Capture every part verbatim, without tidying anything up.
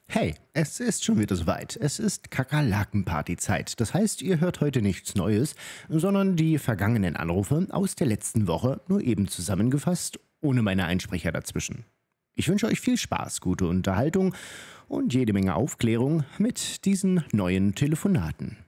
Hey, es ist schon wieder soweit. Es ist Kakerlaken-Party-Zeit. Das heißt, ihr hört heute nichts Neues, sondern die vergangenen Anrufe aus der letzten Woche nur eben zusammengefasst, ohne meine Einsprecher dazwischen. Ich wünsche euch viel Spaß, gute Unterhaltung und jede Menge Aufklärung mit diesen neuen Telefonaten.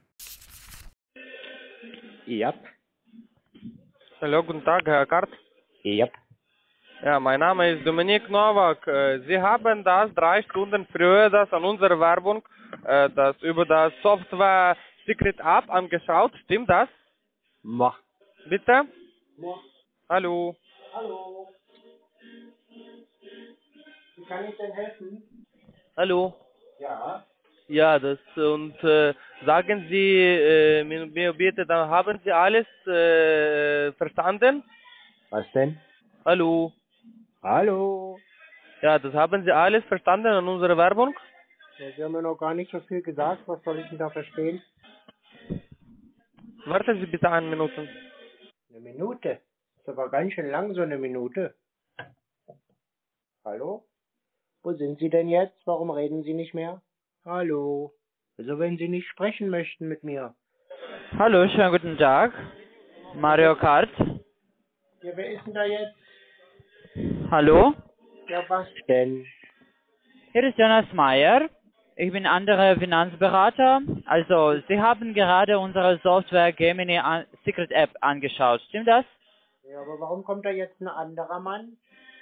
Ja, Hallo, guten Tag, Herr Kart. ja. Ja, mein Name ist Dominik Nowak. Äh, Sie haben das drei Stunden früher das an unserer Werbung, äh, das über das Software Secret App angeschaut. Stimmt das? Ma. Bitte? Ma. Hallo. Hallo. Wie kann ich denn helfen? Hallo. Ja. Ja, das und äh, sagen Sie äh, mir mir bitte, dann haben Sie alles äh, verstanden? Was denn? Hallo. Hallo. Ja, das haben Sie alles verstanden an unserer Werbung? Ja, Sie haben mir noch gar nicht so viel gesagt. Was soll ich denn da verstehen? Warten Sie bitte eine Minute. Eine Minute. Ist aber ganz schön lang, so eine Minute. Hallo? Wo sind Sie denn jetzt? Warum reden Sie nicht mehr? Hallo. Also wenn Sie nicht sprechen möchten mit mir. Hallo, schönen guten Tag. Mario Kart. Ja, wer ist denn da jetzt? Hallo, Ja, was denn? hier ist Jonas Meyer. Ich bin anderer Finanzberater. Also, Sie haben gerade unsere Software Gemini an Secret App angeschaut. Stimmt das? Ja, aber warum kommt da jetzt ein anderer Mann?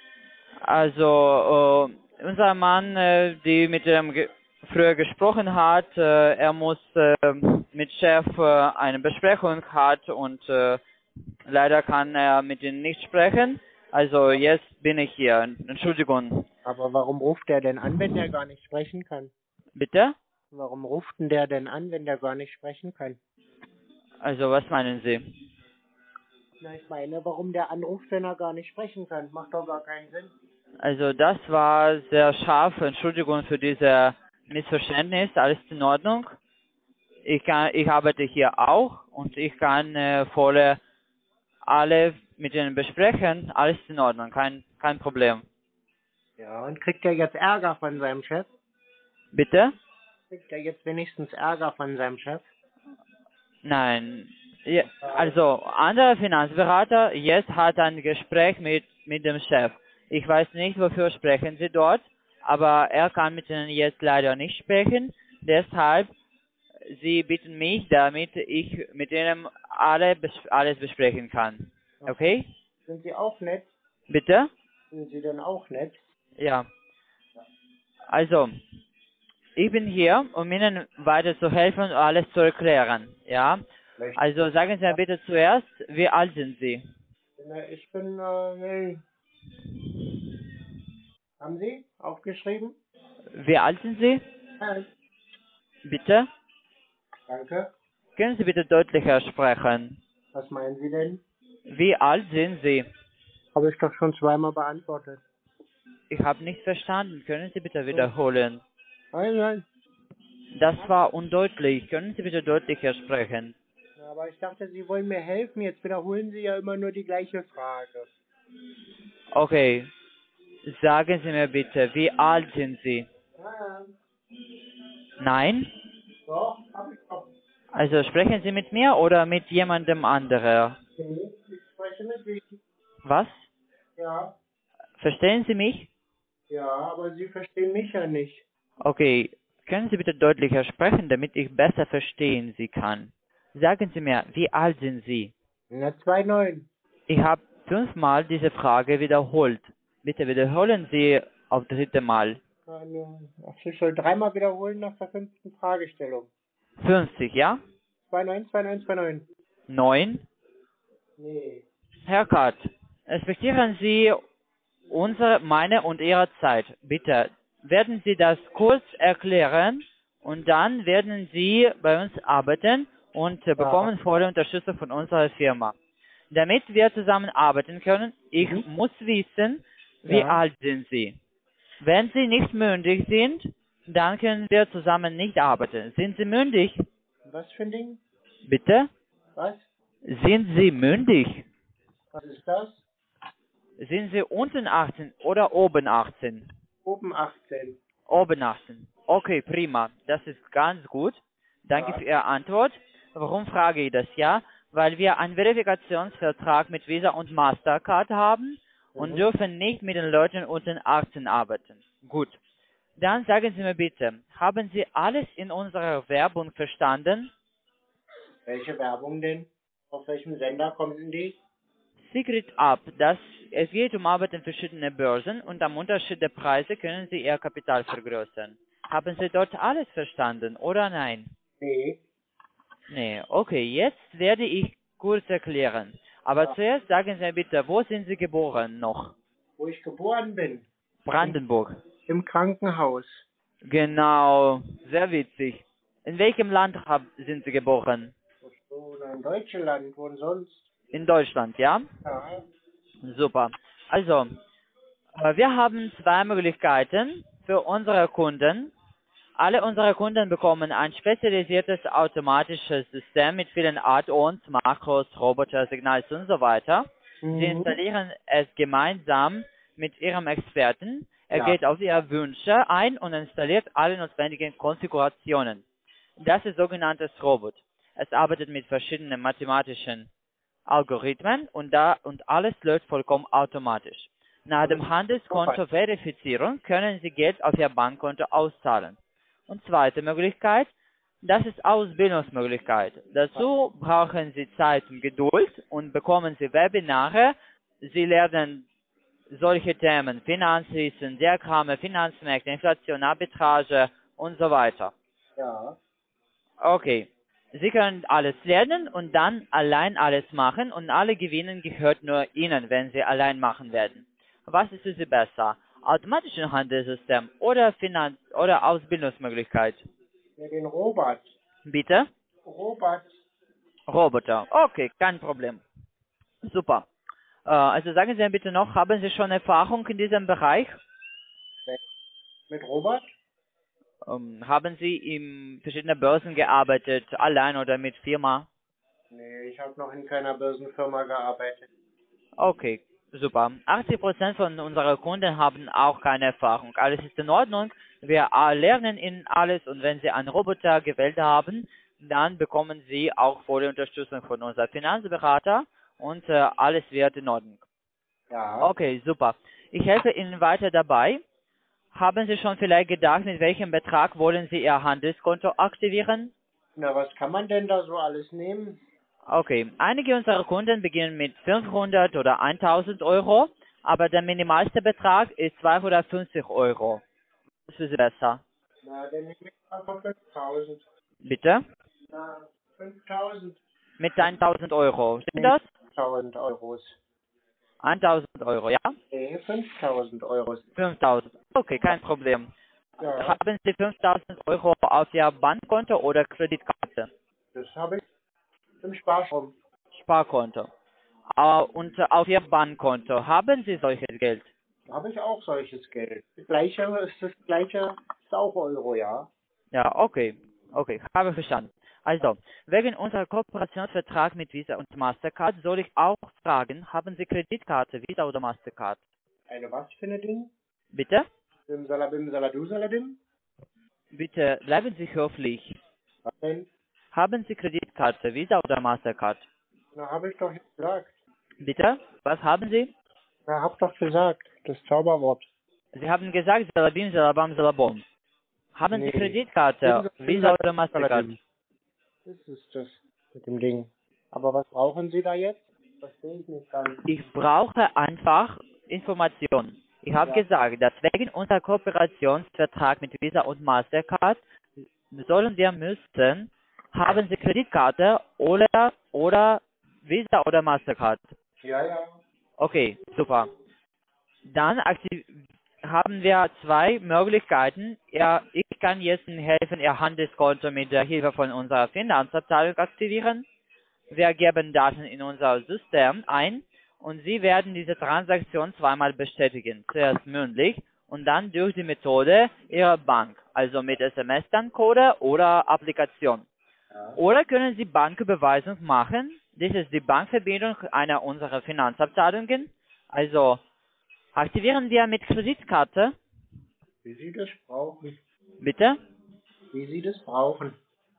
Also, äh, unser Mann, äh, die mit dem ge früher gesprochen hat, äh, er muss äh, mit Chef äh, eine Besprechung hat und äh, leider kann er mit Ihnen nicht sprechen. Also jetzt bin ich hier. Entschuldigung. Aber warum ruft der denn an, wenn der gar nicht sprechen kann? Bitte? Warum ruft denn der denn an, wenn der gar nicht sprechen kann? Also was meinen Sie? Na, ich meine, warum der anruft, wenn er gar nicht sprechen kann? Macht doch gar keinen Sinn. Also das war sehr scharf. Entschuldigung für dieses Missverständnis. Alles in Ordnung. Ich kann, ich arbeite hier auch und ich kann äh, volle alle mit Ihnen besprechen. Alles in Ordnung. Kein, kein Problem. Ja, und kriegt er jetzt Ärger von seinem Chef? Bitte? Kriegt er jetzt wenigstens Ärger von seinem Chef? Nein. Ja, also, anderer Finanzberater jetzt hat ein Gespräch mit, mit dem Chef. Ich weiß nicht, wofür sprechen Sie dort, aber er kann mit Ihnen jetzt leider nicht sprechen. Deshalb, Sie bitten mich, damit ich mit Ihnen alle, bes- alles besprechen kann. Okay? Sind Sie auch nett? Bitte? Sind Sie denn auch nett? Ja. Also, ich bin hier, um Ihnen weiter zu helfen und alles zu erklären. Ja? Möchten Also sagen Sie mir bitte zuerst, wie alt sind Sie? Na, ich bin, äh, nee. Haben Sie aufgeschrieben? Wie alt sind Sie? Nein. Bitte? Danke. Können Sie bitte deutlicher sprechen? Was meinen Sie denn? Wie alt sind Sie? Habe ich doch schon zweimal beantwortet. Ich habe nicht verstanden. Können Sie bitte wiederholen? Nein, nein. Das war undeutlich. Können Sie bitte deutlicher sprechen? Ja, aber ich dachte, Sie wollen mir helfen. Jetzt wiederholen Sie ja immer nur die gleiche Frage. Okay. Sagen Sie mir bitte, wie alt sind Sie? Ja, Nein? doch, habe ich doch. Also sprechen Sie mit mir oder mit jemandem anderen? Okay, ich spreche mit Ihnen. Was? Ja, Verstehen Sie mich? ja, aber Sie verstehen mich ja nicht. Okay. Können Sie bitte deutlicher sprechen, damit ich besser verstehen Sie kann? Sagen Sie mir, wie alt sind Sie? Na, zwei neun. Ich habe fünfmal diese Frage wiederholt. Bitte wiederholen Sie auf das dritte Mal. Ach, ich soll dreimal wiederholen nach der fünften Fragestellung. fünfzig, ja? zwei neun, zwei neun, zwei neun. neun. Nee. Herr Kart, respektieren Sie unsere, meine und Ihre Zeit. Bitte, werden Sie das kurz erklären und dann werden Sie bei uns arbeiten und äh, bekommen volle Unterstützung von unserer Firma. Damit wir zusammenarbeiten können, ich Mhm. muss wissen, wie Ja. alt sind Sie. Wenn Sie nicht mündig sind, dann können wir zusammen nicht arbeiten. Sind Sie mündig? Was für ein Ding? Bitte? Was? Sind Sie mündig? Was ist das? Sind Sie unten achtzehn oder oben achtzehn? Oben achtzehn. Oben achtzehn. Okay, prima. Das ist ganz gut. Danke Ja. für Ihre Antwort. Warum frage ich das? Ja, weil wir einen Verifikationsvertrag mit Visa und Mastercard haben und Mhm. dürfen nicht mit den Leuten unter achtzehn arbeiten. Gut. Dann sagen Sie mir bitte, haben Sie alles in unserer Werbung verstanden? Welche Werbung denn? Auf welchem Sender kommt denn die? Secret Up, das, es geht um Arbeit in verschiedenen Börsen und am Unterschied der Preise können Sie Ihr Kapital vergrößern. Haben Sie dort alles verstanden, oder nein? Nee. Nee, okay, jetzt werde ich kurz erklären. Aber Ja. zuerst sagen Sie mir bitte, wo sind Sie geboren noch? Wo ich geboren bin? Brandenburg. Im Krankenhaus. Genau, sehr witzig. In welchem Land hab, sind Sie geboren? Ach so, na, in Deutschland, wo denn sonst? In Deutschland, ja? Ja. Super. Also, äh, wir haben zwei Möglichkeiten für unsere Kunden. Alle unsere Kunden bekommen ein spezialisiertes automatisches System mit vielen Add-ons, Makros, Roboter, Signals und so weiter. Sie Mhm. installieren es gemeinsam mit Ihrem Experten. Er Ja. geht auf Ihre Wünsche ein und installiert alle notwendigen Konfigurationen. Das ist sogenanntes Robot. Es arbeitet mit verschiedenen mathematischen Algorithmen und, da, und alles läuft vollkommen automatisch. Nach dem Handelskonto-Verifizierung können Sie Geld auf Ihr Bankkonto auszahlen. Und zweite Möglichkeit, das ist Ausbildungsmöglichkeit. Dazu brauchen Sie Zeit und Geduld und bekommen Sie Webinare. Sie lernen solche Themen, Finanzwissen, Diagramme, Finanzmärkte, Inflation, Arbitrage und so weiter. Ja. Okay. Sie können alles lernen und dann allein alles machen und alle Gewinnen gehört nur Ihnen, wenn Sie allein machen werden. Was ist für Sie besser? Automatisches Handelssystem oder Finanz- oder Ausbildungsmöglichkeit? Ja, den Robert. Bitte? Robert. Roboter. Okay, kein Problem. Super. Äh, also sagen Sie mir bitte noch, haben Sie schon Erfahrung in diesem Bereich? Mit Robert? Ähm, haben Sie in verschiedenen Börsen gearbeitet, allein oder mit Firma? Nee, ich habe noch in keiner Börsenfirma gearbeitet. Okay, super. achtzig Prozent von unseren Kunden haben auch keine Erfahrung. Alles ist in Ordnung. Wir äh, lernen Ihnen alles und wenn Sie einen Roboter gewählt haben, dann bekommen Sie auch volle Unterstützung von unserem Finanzberater und äh, alles wird in Ordnung. Ja. Okay, super. Ich helfe Ihnen weiter dabei. Haben Sie schon vielleicht gedacht, mit welchem Betrag wollen Sie Ihr Handelskonto aktivieren? Na, was kann man denn da so alles nehmen? Okay, einige unserer Kunden beginnen mit fünfhundert oder tausend Euro, aber der minimalste Betrag ist zweihundertfünfzig Euro. Das ist für Sie besser. Na, dann nehme ich einfach fünftausend. Bitte? Na, fünftausend. Mit tausend Euro. Stimmt das? fünftausend Euros. tausend Euro, ja? Nee, fünftausend Euros. fünftausend. Okay, kein Problem. Ja, Haben Sie fünftausend Euro auf Ihr Bankkonto oder Kreditkarte? das habe ich im Sparschwein. Sparkonto. Äh, Und auf Ihr Bankkonto, haben Sie solches Geld? Da habe ich auch solches Geld. Das gleiche ist das gleiche, ist auch Euro, ja. Ja, okay. Okay, habe verstanden. Also, wegen unserer Kooperationsvertrag mit Visa und Mastercard soll ich auch fragen, haben Sie Kreditkarte, Visa oder Mastercard? Eine was für eine Ding? Bitte? Bim Salabim Saladu Saladim? Bitte bleiben Sie höflich. Was denn? Haben Sie Kreditkarte, Visa oder Mastercard? Na, habe ich doch gesagt. Bitte? Was haben Sie? Na, hab doch gesagt. Das Zauberwort. Sie haben gesagt, Salabim, Salabam, Salabom. Haben Nee. Sie Kreditkarte, Bim Visa oder Salabim Mastercard? Saladim. Das ist das mit dem Ding. Aber was brauchen Sie da jetzt? Verstehe ich nicht ganz. Ich brauche einfach Informationen. Ich habe Ja. gesagt, dass wegen unserer Kooperationsvertrag mit Visa und Mastercard sollen wir müssen, haben Sie Kreditkarte oder oder Visa oder Mastercard? Ja, ja. Okay, super. Dann aktiv haben wir zwei Möglichkeiten. Ja, ich kann jetzt Ihnen helfen, Ihr Handelskonto mit der Hilfe von unserer Finanzabteilung aktivieren. Wir geben Daten in unser System ein und Sie werden diese Transaktion zweimal bestätigen. Zuerst mündlich und dann durch die Methode Ihrer Bank, also mit S M S-Code oder Applikation. Ja. Oder können Sie Banküberweisung machen. Das ist die Bankverbindung einer unserer Finanzabteilungen. Also aktivieren wir mit Kreditkarte. Wie Sie das brauchen. Bitte? Wie Sie das brauchen.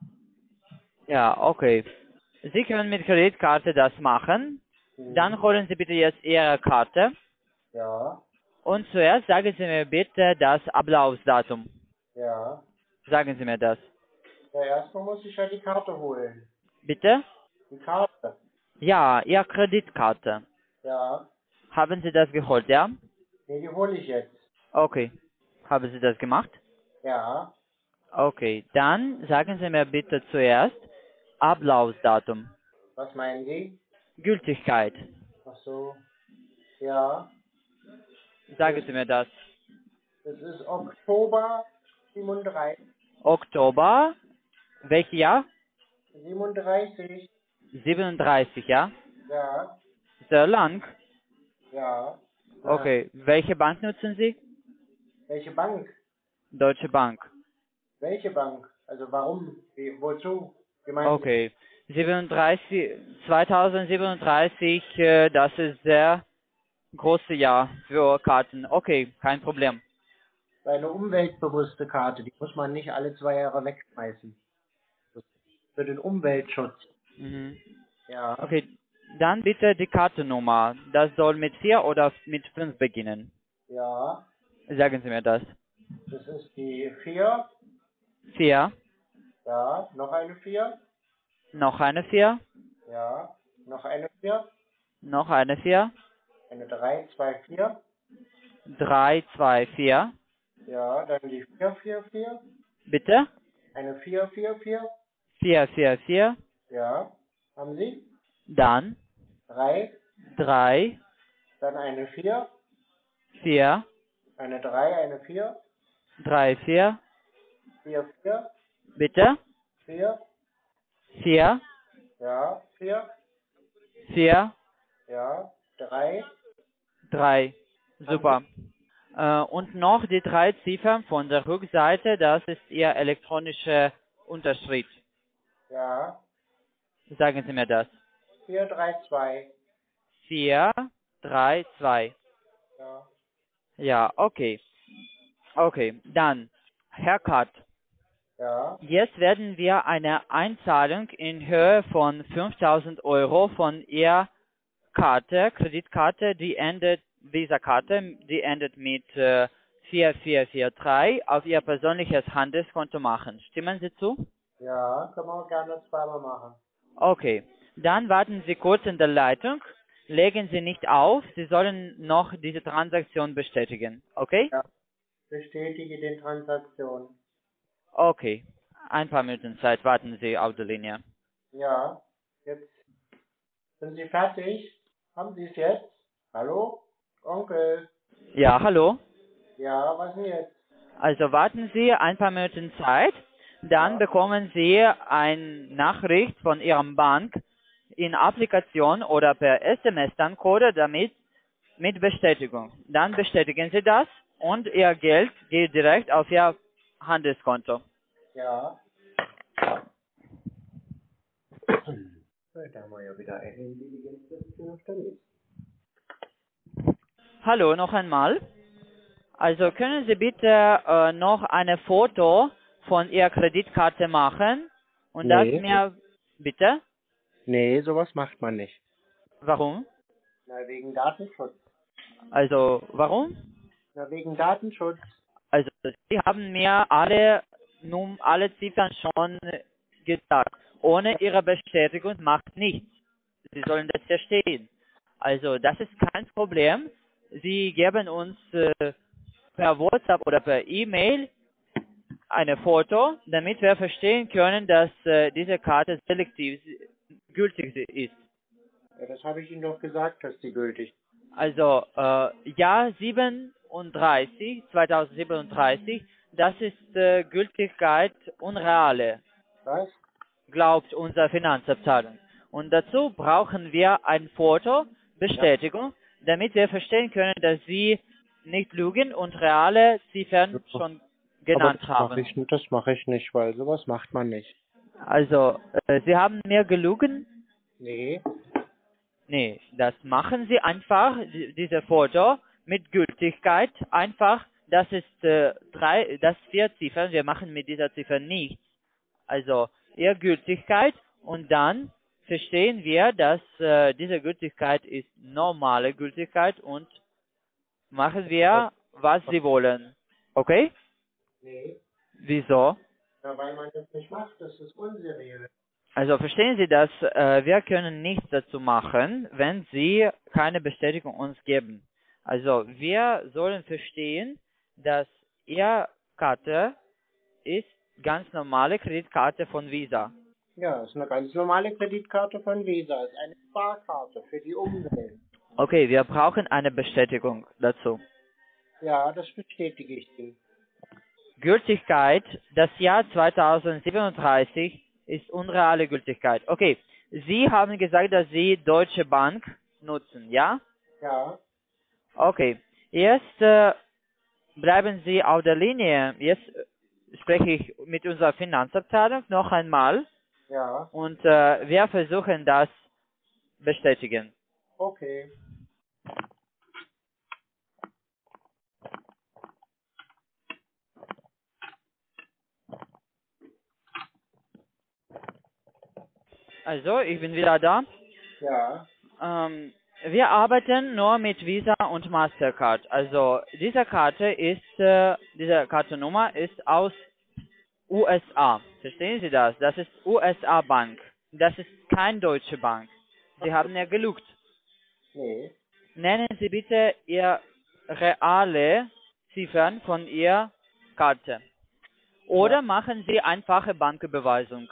Ja, okay. Sie können mit Kreditkarte das machen. Mhm. Dann holen Sie bitte jetzt Ihre Karte. Ja, Und zuerst sagen Sie mir bitte das Ablaufdatum. ja. Sagen Sie mir das. Ja, erstmal muss ich ja die Karte holen. Bitte? Die Karte. Ja, Ihre Kreditkarte. Ja. Haben Sie das geholt, ja? Nee, die hole ich jetzt. Okay. Haben Sie das gemacht? Ja. Okay. Dann sagen Sie mir bitte zuerst Ablaufdatum. Was meinen Sie? Gültigkeit. Ach so. Ja. Sagen Sie mir das. Das ist Oktober siebenunddreißig. Oktober. Welches Jahr? siebenunddreißig. siebenunddreißig, ja? Ja. Sehr lang. Ja. Okay. Welche Bank nutzen Sie? Welche Bank? Deutsche Bank. Welche Bank? Also warum? Wie, wozu? Wie meinen Sie? Okay. siebenunddreißig, zweitausendsiebenunddreißig, äh, das ist sehr großes Jahr für Karten. Okay, kein Problem. Eine umweltbewusste Karte, die muss man nicht alle zwei Jahre wegschmeißen. Das ist für den Umweltschutz. Mhm. Ja. Okay, dann bitte die Kartennummer. Das soll mit vier oder mit fünf beginnen. Ja. Sagen Sie mir das. Das ist die vier. Vier. Ja. Noch eine vier. Noch eine vier. Ja. Noch eine vier. Noch eine vier. Eine drei, zwei, vier. Drei, zwei, vier. Ja. Dann die vier, vier, vier. Bitte? Eine vier, vier, vier. Vier, vier, vier. Ja. Haben Sie? Dann Drei. drei, Dann eine vier. vier, Eine drei, eine vier. drei, vier. Vier, vier. Bitte? Vier. Vier, Ja. Vier. vier, Ja. Drei. drei. Super. Äh, und noch die drei Ziffern von der Rückseite, das ist Ihr elektronische Unterschrift. Ja. Sagen Sie mir das. Vier, drei, zwei. Vier, drei, zwei. Ja. Ja, okay. Okay, dann, Herr Katt, Ja. jetzt werden wir eine Einzahlung in Höhe von fünftausend Euro von Ihrer Karte, Kreditkarte, die endet, Visa-Karte, die endet mit äh, vier vier vier drei auf Ihr persönliches Handelskonto machen. Stimmen Sie zu? Ja, können wir gerne zweimal machen. Okay, dann warten Sie kurz in der Leitung. Legen Sie nicht auf, Sie sollen noch diese Transaktion bestätigen. Okay? Ja. Bestätige den Transaktion. Okay, ein paar Minuten Zeit, warten Sie auf der Linie. Ja. Jetzt sind Sie fertig? Haben Sie es jetzt? Hallo? Onkel? Ja, hallo? Ja, was denn jetzt? Also warten Sie ein paar Minuten Zeit, dann Ja. bekommen Sie eine Nachricht von Ihrem Bank in Applikation oder per S M S dann Code damit mit Bestätigung. Dann bestätigen Sie das und Ihr Geld geht direkt auf Ihr Handelskonto. Ja. Da haben wir ja wieder eine Intelligenzliste auf der Liste. Hallo, noch einmal. Also können Sie bitte äh, noch eine Foto von Ihrer Kreditkarte machen und das Nee. mir bitte? Nee, sowas macht man nicht. Warum? Na, wegen Datenschutz. Also warum? Na, wegen Datenschutz. Also Sie haben mir alle Num alle Ziffern schon gesagt. Ohne Ihre Bestätigung macht nichts. Sie sollen das verstehen. Also das ist kein Problem. Sie geben uns äh, per WhatsApp oder per E-Mail eine Foto, damit wir verstehen können, dass äh, diese Karte selektiv gültig ist. Ja, das habe ich Ihnen doch gesagt, dass die gültig ist. Also äh, Jahr siebenunddreißig, zweitausendsiebenunddreißig, das ist äh, Gültigkeit unreale, Was? glaubt unsere Finanzabteilung. Und dazu brauchen wir ein Foto, Bestätigung, damit wir verstehen können, dass Sie nicht lügen und reale Ziffern schon genannt Aber das haben. mache ich, das mache ich nicht, weil sowas macht man nicht. Also, äh, Sie haben mir gelogen? Nee. Nee, das machen Sie einfach, die- diese Foto mit Gültigkeit, einfach das ist äh, drei, das vier Ziffern. Wir machen mit dieser Ziffer nichts. Also ihre Gültigkeit und dann verstehen wir, dass äh, diese Gültigkeit ist normale Gültigkeit und machen wir, was sie wollen. Okay? Nee, Wieso? ja, weil man das nicht macht, das ist unseriös. Also verstehen Sie, dass äh, wir können nichts dazu machen, wenn Sie keine Bestätigung uns geben. Also wir sollen verstehen, dass Ihre Karte ist ganz normale Kreditkarte von Visa. Ja, ist eine ganz normale Kreditkarte von Visa, ist eine Sparkarte für die Umwelt. Okay, wir brauchen eine Bestätigung dazu. Ja, das bestätige ich Ihnen. Gültigkeit, das Jahr zweitausendsiebenunddreißig ist unreale Gültigkeit. Okay, Sie haben gesagt, dass Sie Deutsche Bank nutzen, ja? Ja, Okay, jetzt äh, bleiben Sie auf der Linie. Jetzt äh, spreche ich mit unserer Finanzabteilung noch einmal ja, und äh, wir versuchen das bestätigen. okay. Also, ich bin wieder da. Ja, Ähm, wir arbeiten nur mit Visa und Mastercard. Also diese Karte ist, äh, diese Kartennummer ist aus U S A. Verstehen Sie das? Das ist U S A Bank. Das ist kein Deutsche Bank. Sie haben ja gelugt. nee. Nennen Sie bitte Ihr reale Ziffern von Ihrer Karte. Oder Ja. machen Sie einfache Banküberweisung.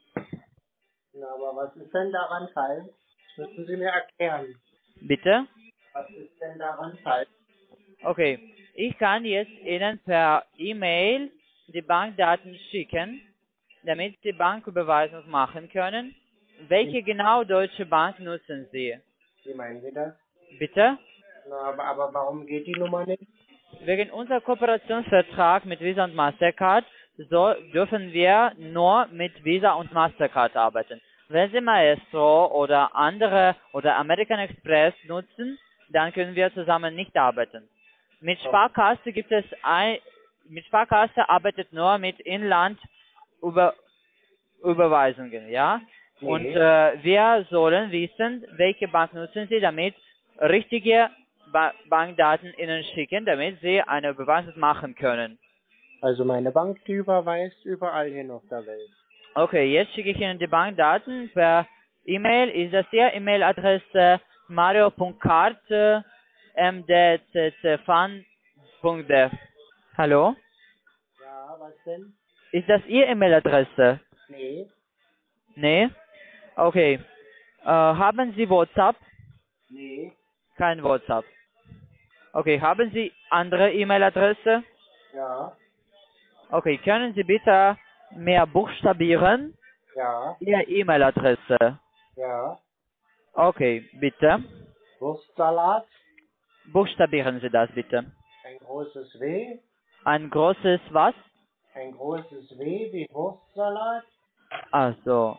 Na, aber was ist denn daran falsch? Das müssen Sie mir erklären. Bitte? Was ist denn daran falsch? Okay, ich kann jetzt Ihnen per E-Mail die Bankdaten schicken, damit Sie Banküberweisung machen können. Welche genau Deutsche Bank nutzen Sie? Wie meinen Sie das? Bitte? Na, aber, aber warum geht die Nummer nicht? Wegen unserer Kooperationsvertrag mit Visa und Mastercard so dürfen wir nur mit Visa und Mastercard arbeiten. Wenn Sie Maestro oder andere oder American Express nutzen, dann können wir zusammen nicht arbeiten. Mit Sparkasse gibt es ein, mit Sparkasse arbeitet nur mit Inland über Überweisungen, ja? Und Nee. äh, wir sollen wissen, welche Bank nutzen Sie, damit richtige ba Bankdaten Ihnen schicken, damit Sie eine Überweisung machen können. Also meine Bank, die überweist überall hin auf der Welt. Okay, jetzt schicke ich Ihnen die Bankdaten per E-Mail. Ist das Ihr E-Mail-Adresse mario punkt cart punkt m d c c fan punkt d e? Hallo? Ja, was denn? Ist das Ihr E-Mail-Adresse? Nee. Nee? Okay. Äh, haben Sie WhatsApp? Nee. Kein WhatsApp. Okay, haben Sie andere E-Mail-Adresse? Ja. Okay, können Sie bitte mehr buchstabieren? Ja. Ihre E-Mail-Adresse. Ja. Okay, bitte. Wurstsalat. Buchstabieren Sie das bitte. Ein großes W. Ein großes was? Ein großes W wie Wurstsalat. Also,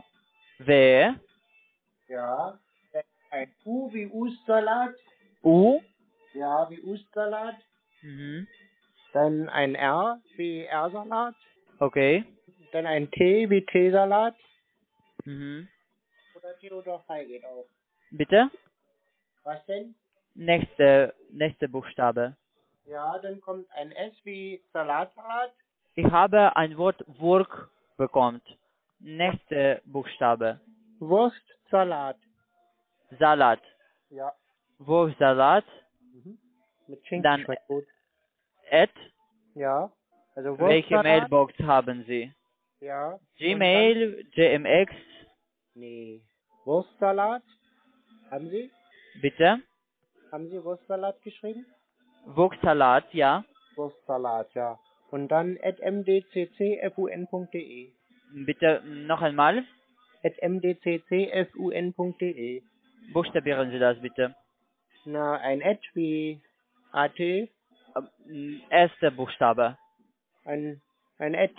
W, Ja. Ein U wie Ustsalat. U, Ja, wie Ustsalat. mhm. Dann ein R wie R-Salat. Okay, Dann ein T wie Teesalat. mhm. Oder Theodor Fey geht auch. Bitte? Was denn? Nächste, nächste Buchstabe. Ja, dann kommt ein S wie Salatsalat. Ich habe ein Wort Wurk bekommen. Nächste Buchstabe. Wurstsalat. Salat. Ja. Wurstsalat. Mit Schinken Dann schmeckt gut. At. Ja. Also Welche Wurstsalat. Mailbox haben Sie? Ja. Gmail, G M X. Nee. Wurstsalat. Haben Sie? Bitte? Haben Sie Wurstsalat geschrieben? Wurstsalat, ja. Wurstsalat, ja. Und dann at m d c c f u n punkt d e. Bitte noch einmal. at m d c c f u n punkt d e. Buchstabieren Sie das bitte. Na, ein Ad wie A T. Ähm, Erster Buchstabe. Ein, ein Ad.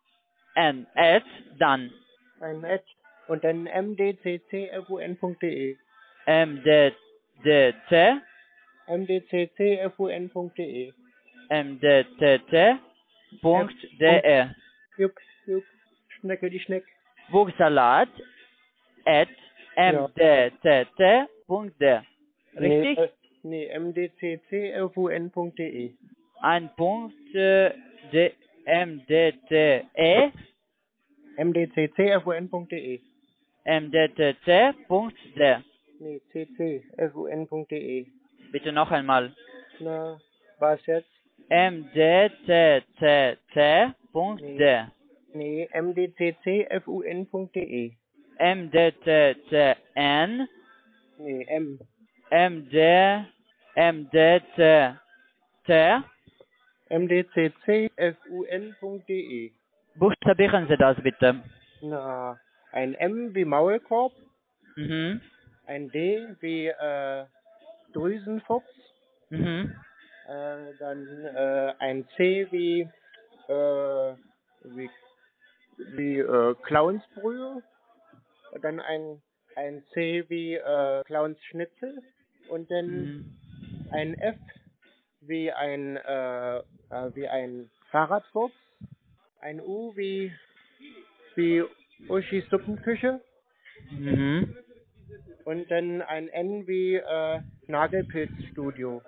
N. At. Dann. Ein Ad. Und dann m d c c f u n punkt d e. M. D. D. C. m d c c f u n punkt d e. m d t t punkt d e. Jupp, jupp. Schnecke die Schneck. Burgsalat at m d t t punkt d e. Richtig? Nee, äh, nee m d c c f u n punkt d e. Ein Punkt äh, d m d t e m d c c f u n punkt d e. m d t t punkt d e. Nee, cc f u n punkt d e. Bitte noch einmal. Na, was jetzt? m d t t t punkt d e. Nee, m d c c f u n punkt d e. m d t t n Nee, M. m d m d t t m d c c f u n punkt d e. Buchstabieren Sie das bitte. Na, ein M wie Maulkorb, Mhm. ein D wie äh, Drüsenfuchs, Mhm. äh, dann äh, ein C wie äh, wie, wie äh, Clownsbrühe, dann ein ein C wie äh, Clownsschnitzel und dann Mhm. ein F wie ein äh, äh, wie ein Fahrradfuchs, ein U wie wie Uschis Suppenküche Mhm. und dann ein N wie äh, Nagelpilzstudio.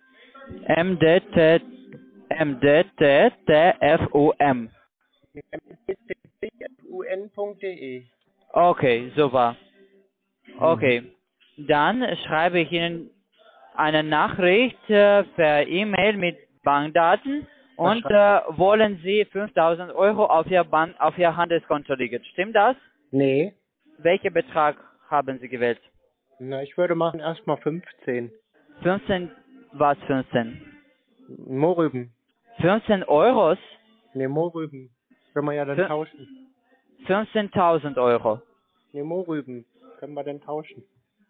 M D T M D T T F U M. m d c c f u n punkt d e. Okay, super. Okay. Dann schreibe ich Ihnen eine Nachricht äh, per E-Mail mit Bankdaten und äh, wollen Sie fünftausend Euro auf Ihr Bank, auf Ihr Handelskonto legen. Stimmt das? Nee. Welchen Betrag haben Sie gewählt? Na, ich würde machen erstmal fünfzehn. fünfzehn, was fünfzehn? Mohrrüben. fünfzehn Euros? Nee, Mohrrüben. Können wir ja dann Fün- tauschen. fünfzehntausend Euro. Nee, Mohrrüben. Können wir dann tauschen.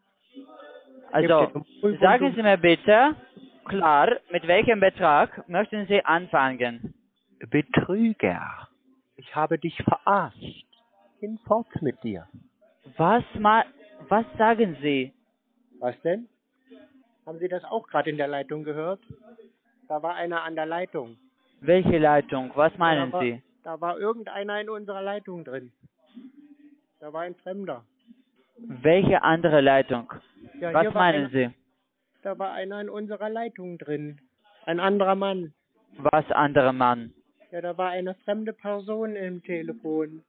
Also, Gebt ihr Mohrrüben sagen und Sie mir bitte, klar, mit welchem Betrag möchten Sie anfangen? Betrüger. Ich habe dich verarscht. Hinfort mit dir. Was ma was sagen Sie? Was denn? Haben Sie das auch gerade in der Leitung gehört? Da war einer an der Leitung. Welche Leitung? Was meinen da war, Sie? Da war irgendeiner in unserer Leitung drin. Da war ein Fremder. Welche andere Leitung? Ja, Was hier war meinen einer, Sie? Da war einer in unserer Leitung drin. Ein anderer Mann. Was andere Mann? Ja, da war eine fremde Person im Telefon.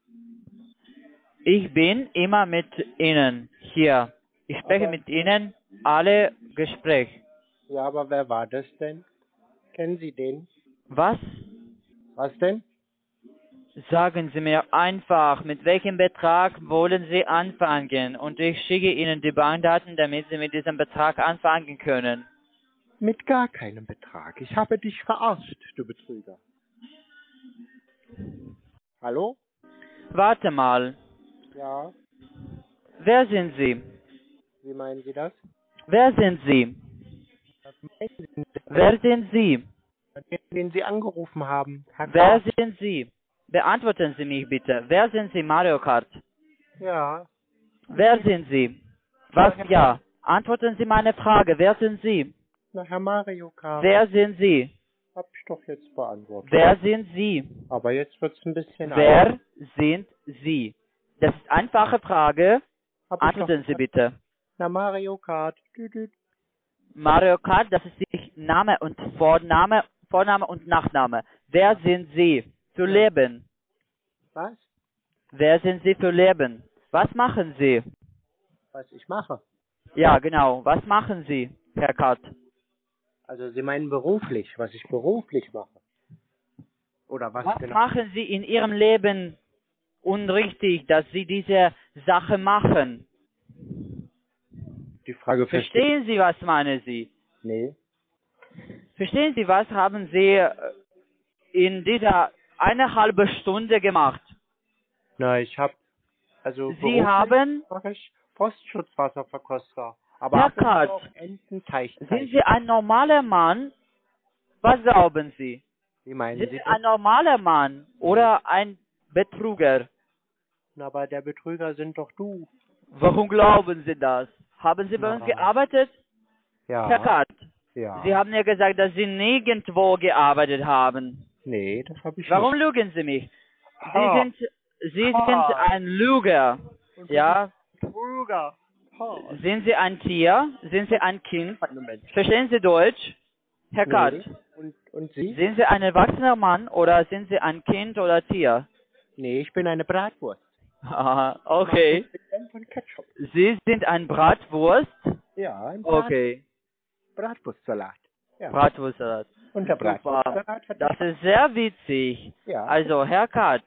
Ich bin immer mit Ihnen hier. Ich spreche Aber- mit Ihnen alle Gespräch. Ja, aber wer war das denn? Kennen Sie den? Was? Was denn? Sagen Sie mir einfach, mit welchem Betrag wollen Sie anfangen? Und ich schicke Ihnen die Bankdaten, damit Sie mit diesem Betrag anfangen können. Mit gar keinem Betrag. Ich habe dich verarscht, du Betrüger. Hallo? Warte mal. Ja, Wer sind Sie? wie meinen Sie das? Wer sind Sie? Was meinen Sie denn? Wer sind Sie? Den, den Sie angerufen haben. Herr Wer K. sind Sie? Beantworten Sie mich bitte. Wer sind Sie, Mario Kart? Ja, Wer sind Sie? Was ja? Antworten Sie meine Frage. Wer sind Sie? na Herr Mario Kart. Wer sind Sie? Hab ich doch jetzt beantwortet. Wer sind Sie? Aber jetzt wird's ein bisschen Wer sind Sie? Das ist eine einfache Frage. Hab ich Antworten doch Sie bitte. Na Mario Kart. Dü, dü. Mario Kart, das ist die Name und Vorname, Vorname und Nachname. Wer sind Sie für Leben? Was? Wer sind Sie für Leben? Was machen Sie? Was ich mache? Ja, genau. Was machen Sie, Herr Kart? Also Sie meinen beruflich, was ich beruflich mache. Oder was, Was genau? machen Sie in Ihrem Leben unrichtig, dass Sie diese Sache machen? Die Frage verstehe Verstehen Sie, was meinen Sie? Nee. Verstehen Sie, was haben Sie äh, in dieser eine halbe Stunde gemacht? Na, ich habe also Sie beruflich haben, mache ich Postschutzwasserverkoster. Aber Herr ab und zu Kart, auch Ententeichzeichen. sind Sie ein normaler Mann? Was glauben Sie? Wie meinen Sind Sie Sie das? ein normaler Mann oder ein Betrüger? Na, aber der Betrüger sind doch du. Warum glauben Sie das? Haben Sie bei uns Na. gearbeitet? Ja. Herr Kart, Ja. Sie haben ja gesagt, dass Sie nirgendwo gearbeitet haben. Nee, das habe ich Warum nicht. lügen Sie mich? Sie Ha. sind, Sie Ha. sind ein Lüger. Ja? Trüger. Ha. Sind Sie ein Tier? Sind Sie ein Kind? Moment. Verstehen Sie Deutsch? Herr Katt, Nee. Und, und Sie? sind Sie ein erwachsener Mann oder sind Sie ein Kind oder Tier? Nee, ich bin eine Bratwurst. Aha, okay. Mit Senf von Ketchup. Sie sind ein Bratwurst? Ja, ein Brat Okay, Bratwurstsalat. Ja. Bratwurstsalat. Und der Super. Bratwurstsalat hat Das ist sehr witzig. Ja. Also, Herr Katt,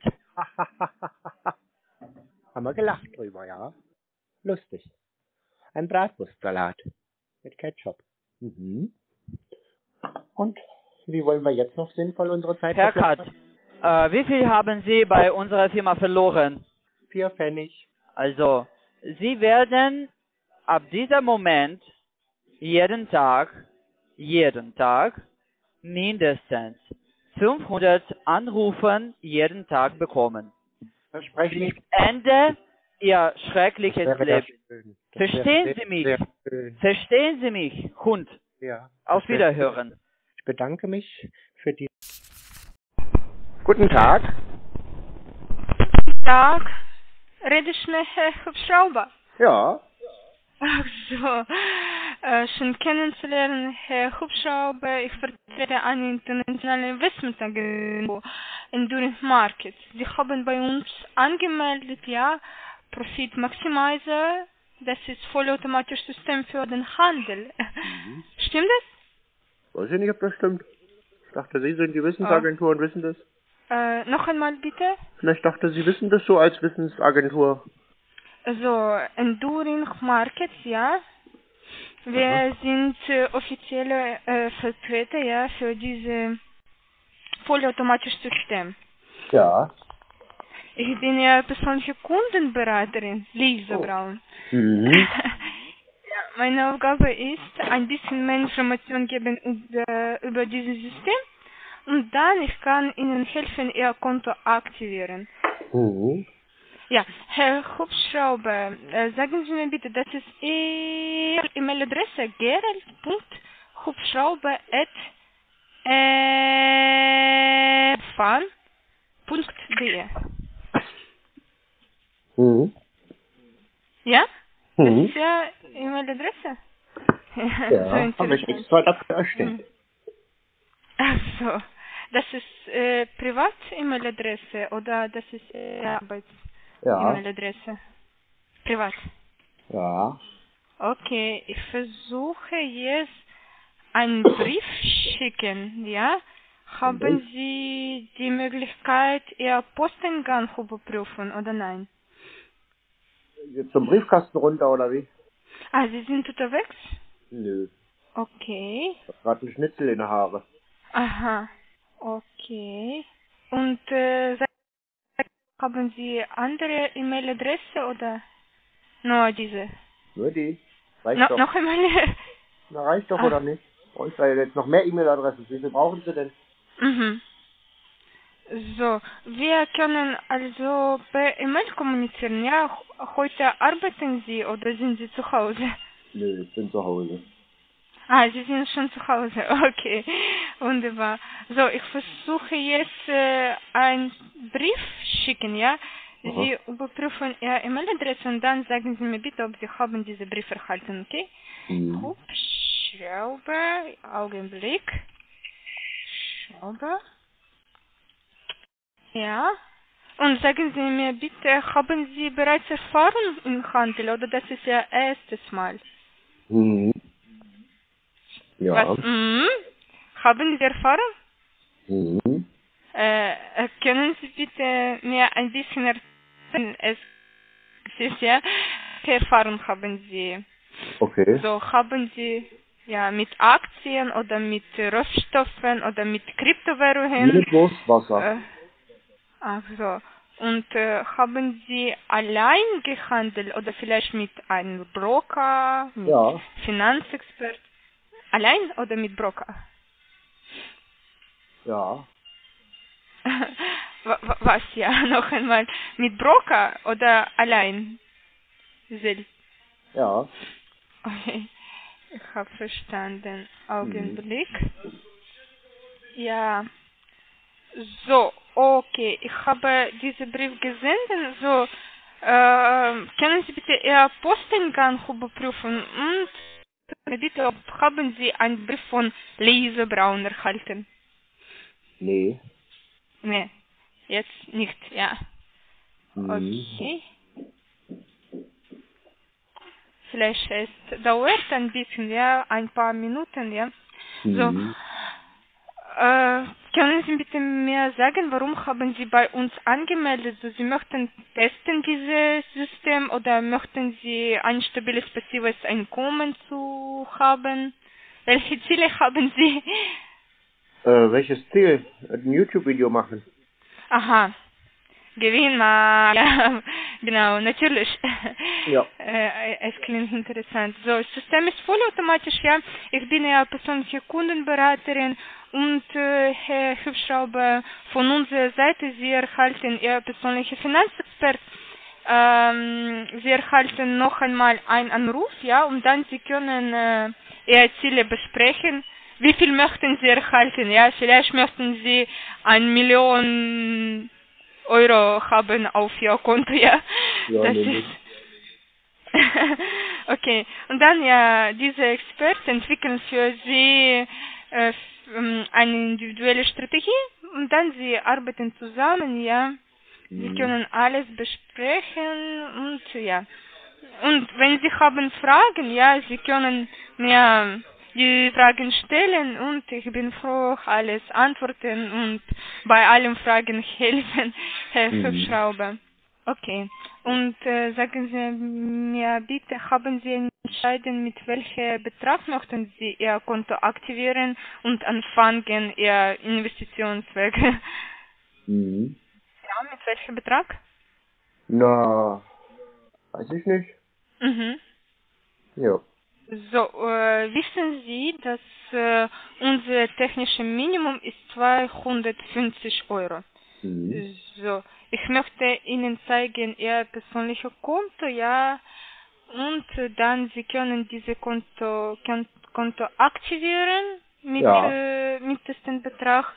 Haben wir gelacht drüber, ja. Lustig. Ein Bratwurstsalat mit Ketchup. Mhm. Und wie wollen wir jetzt noch sinnvoll unsere Zeit Herr Katt, verplempern? äh, wie viel haben Sie bei unserer Firma verloren? Vier Pfennig. Also, Sie werden ab diesem Moment jeden Tag, jeden Tag mindestens fünfhundert Anrufen jeden Tag bekommen. Verspreche Bis ich. Ende Ihr schreckliches wäre ja Leben. schön. Das Verstehen wäre Sie mich? sehr schön. Verstehen Sie mich, Hund? Ja. Auf Das wäre- Wiederhören. Ich bedanke mich für die. Guten Tag. Tag. Rede ich mit Herrn Hubschrauber? Ja. Ach so. Äh, schön kennenzulernen, Herr Hubschrauber. Ich vertrete eine internationale Investmentagentur in During Market. Sie haben bei uns angemeldet, ja, Profit Maximizer. Das ist vollautomatisches System für den Handel. Mhm. Stimmt das? Weiß ich nicht, ob das stimmt. Ich dachte, Sie sind die Wissensagentur und wissen das. Äh, noch einmal bitte. Ich dachte, Sie wissen das so als Wissensagentur. Also, Enduring Markets, ja. Wir Aha. sind äh, offizielle äh, Vertreter, ja, für diese vollautomatische System. Ja. Ich bin ja persönliche Kundenberaterin, Lisa Oh. Braun. Mhm. Ja, meine Aufgabe ist, ein bisschen mehr Informationen geben über, über dieses System und dann ich kann Ihnen helfen, Ihr Konto aktivieren. Mhm. Ja, Herr Hubschrauber, äh, sagen Sie mir bitte, das ist Ihre E-Mail-Adresse gerald punkt hubschrauber at fan punkt de. Mhm. Ja? Das Mhm. ist ja E-Mail-Adresse. Ja, so habe ich interessant. extra dafür erstellt. Hm. Ach so, das ist äh, Privat-E-Mail-Adresse oder das ist äh, Ja. Arbeits-E-Mail-Adresse? Privat. Ja. Okay, ich versuche jetzt einen Brief schicken, ja? Haben Brief? Sie die Möglichkeit, Ihr Posteingang zu überprüfen oder nein? Jetzt zum Briefkasten runter, oder wie? Ah, Sie sind unterwegs? Nö. Okay. Ich hab grad einen Schnitzel in den Haare. Aha. Okay. Und äh, haben Sie andere E-Mail-Adresse oder nur diese? Nur die. Reicht No, doch. noch einmal? Na, reicht doch, Ah. oder nicht? Und da jetzt noch mehr E-Mail-Adressen. Wie viel brauchen Sie denn? Mhm. So, wir können also per E-Mail kommunizieren, ja? Heute arbeiten Sie oder sind Sie zu Hause? Nö, ich bin zu Hause. Ah, Sie sind schon zu Hause, okay, wunderbar. So, ich versuche jetzt äh, einen Brief schicken, ja? Aha. Sie überprüfen Ihre E-Mail-Adresse und dann sagen Sie mir bitte, ob Sie haben diesen Brief erhalten, okay? Mhm. Hubschrauber, Augenblick. Schrauber. Ja. Und sagen Sie mir bitte, haben Sie bereits Erfahrung im Handel oder das ist Ihr erstes Mal? Mhm. Ja. Was? Mhm. Haben Sie Erfahrung? Mhm. Äh, äh, können Sie bitte mir ein bisschen erzählen? Es ist ja, welche Erfahrung haben Sie? Okay. So, haben Sie ja mit Aktien oder mit Rohstoffen oder mit Kryptowährungen? Mit Wurstwasser. Äh, ach so. Und äh, haben Sie allein gehandelt oder vielleicht mit einem Broker, mit Ja. Finanzexpert? Allein oder mit Broker? Ja. Wa- wa- Was ja, noch einmal, mit Broker oder allein? Selbst. Ja. Okay. Ich habe verstanden. Augenblick. Ja. So, okay. Ich habe diesen Brief gesendet. So, äh, können Sie bitte Ihr Posteingang überprüfen und bitte, ob haben Sie einen Brief von Lise Braun erhalten? Nee. Nee, jetzt nicht, ja. Mhm. Okay. Vielleicht es dauert ein bisschen, ja, ein paar Minuten, ja. So, Mhm. äh, können Sie bitte mir sagen, warum haben Sie bei uns angemeldet? So, Sie möchten testen dieses System oder möchten Sie ein stabiles passives Einkommen zu haben? Welche Ziele haben Sie? Äh, welches Ziel? Ein YouTube-Video machen. Aha. Gewinn mal. Ja, genau, natürlich. Ja. Äh, es klingt interessant. So, das System ist vollautomatisch, ja. Ich bin ja persönliche Kundenberaterin und äh, Herr Hübschrauber, von unserer Seite, Sie erhalten Ihr persönlicher Finanzexpert. Ähm, Sie erhalten noch einmal einen Anruf, ja, und dann Sie können äh, Ihre Ziele besprechen. Wie viel möchten Sie erhalten? Ja, vielleicht möchten Sie eine Million Euro haben auf Ihr Konto, ja. Ja, Das nee, ist nee. okay. Und dann ja, diese Experten entwickeln für Sie äh, f- ähm, eine individuelle Strategie und dann Sie arbeiten zusammen, ja. Sie Mhm. können alles besprechen und ja. Und wenn Sie haben Fragen, ja, Sie können mir die Fragen stellen und ich bin froh, alles antworten und bei allen Fragen helfen, Herr Mhm. Hübschrauber. Okay. Und äh, sagen Sie mir bitte, haben Sie entschieden, mit welchem Betrag möchten Sie Ihr Konto aktivieren und anfangen, Ihr Investitionsweg? Mhm. Ja, mit welchem Betrag? Na, weiß ich nicht. Mhm. Ja. So, äh, wissen Sie, dass äh, unser technisches Minimum ist zweihundertfünfzig Euro. Mhm. So, ich möchte Ihnen zeigen Ihr persönliches Konto, ja, und äh, dann Sie können diese Konto, Kon- Konto aktivieren mit, Ja. äh, mit diesem Betrag.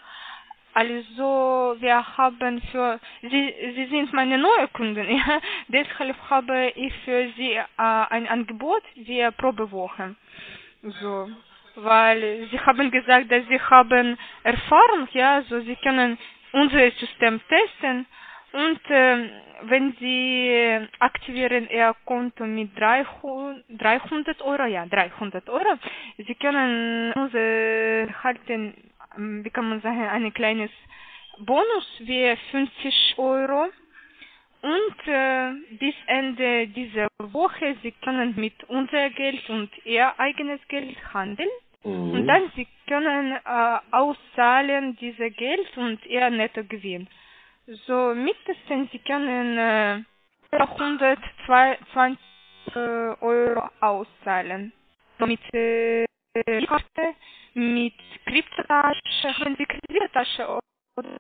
Also, wir haben für Sie, Sie sind meine neue Kunden, ja, deshalb habe ich für Sie äh, ein Angebot wie Probewoche. So, weil Sie haben gesagt, dass Sie haben Erfahrung, ja, so Sie können unser System testen und ähm, wenn Sie aktivieren Ihr Konto mit dreihundert Euro, ja, dreihundert Euro, Sie können unser erhalten, ähm, wie kann man sagen, ein kleines Bonus wie fünfzig Euro. Und äh, bis Ende dieser Woche, Sie können mit unser Geld und Ihr eigenes Geld handeln. Und Mhm. dann Sie können äh, auszahlen dieses Geld und Ihr Nettogewinn. So mindestens Sie können äh, hundertzweiundzwanzig äh, Euro auszahlen. So mit äh, Karte, mit Kryptotasche, haben Sie Kredittasche oder,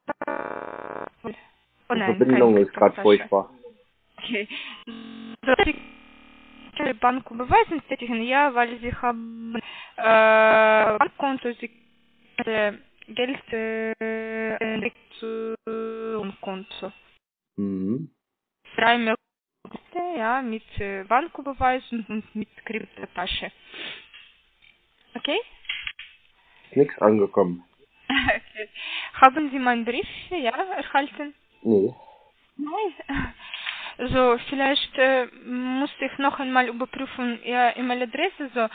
oh Die nein, keine Verbindung ist gerade Kryptotasche. furchtbar. Okay. So, Sie können Bank überweisen tätigen, ja, weil Sie haben äh, Bankkonto, Sie können Geld äh, zu Konto. Mhm. Drei Möglichkeiten, ja, mit äh, Banküberweisung und mit Kryptotasche. Okay? Ist nichts angekommen. Okay. Haben Sie meinen Brief, ja, erhalten? Nee. Nein. So, vielleicht äh, musste ich noch einmal überprüfen, Ihre E-Mail-Adresse, so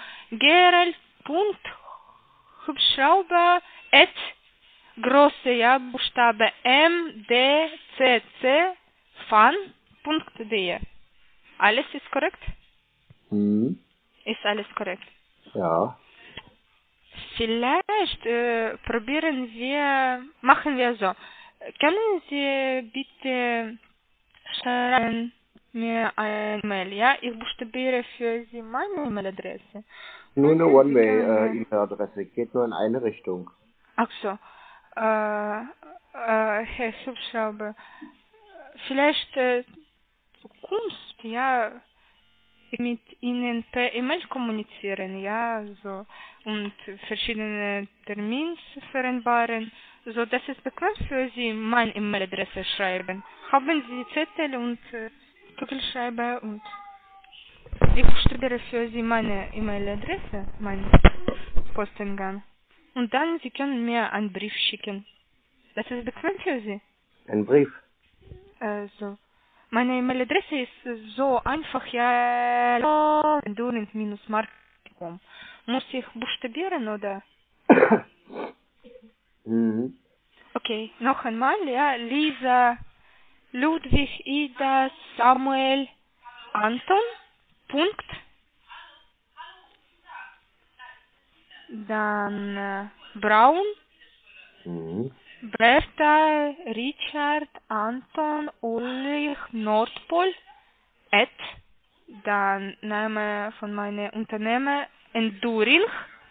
gerald.hubschrauber at große, ja, Buchstabe M, D, C, C, fan.de. Alles ist korrekt? Mhm. Ist alles korrekt. Ja. Vielleicht äh, probieren wir, machen wir so. Können Sie bitte schreiben mir eine Mail, ja? Ich buchstabiere für Sie meine E-Mail-Adresse. Nur Und eine Sie können, One-Way-E-Mail-Adresse. Geht nur in eine Richtung. ach so, äh, äh, Herr Hubschrauber, vielleicht äh, Zukunft, ja, mit Ihnen per E-Mail kommunizieren, ja, so, und verschiedene Termine vereinbaren. So, das ist bekannt für Sie, meine E-Mail-Adresse schreiben. Haben Sie Zettel und äh, Kugelschreiber und ich buchstabiere für Sie meine E-Mail-Adresse, mein Posteingang. Und dann Sie können mir einen Brief schicken. Das ist bekannt für Sie. Ein Brief. Also, meine E-Mail-Adresse ist so einfach, ja, endurance-marketing. Muss ich buchstabieren, oder? Mhm. Okay, noch einmal, ja, Lisa, Ludwig, Ida, Samuel, Anton, Punkt. Dann äh, Braun, Mhm. Bertha, Richard, Anton, Ulrich, Nordpol, at, dann Name von meinem Unternehmen, Enduring,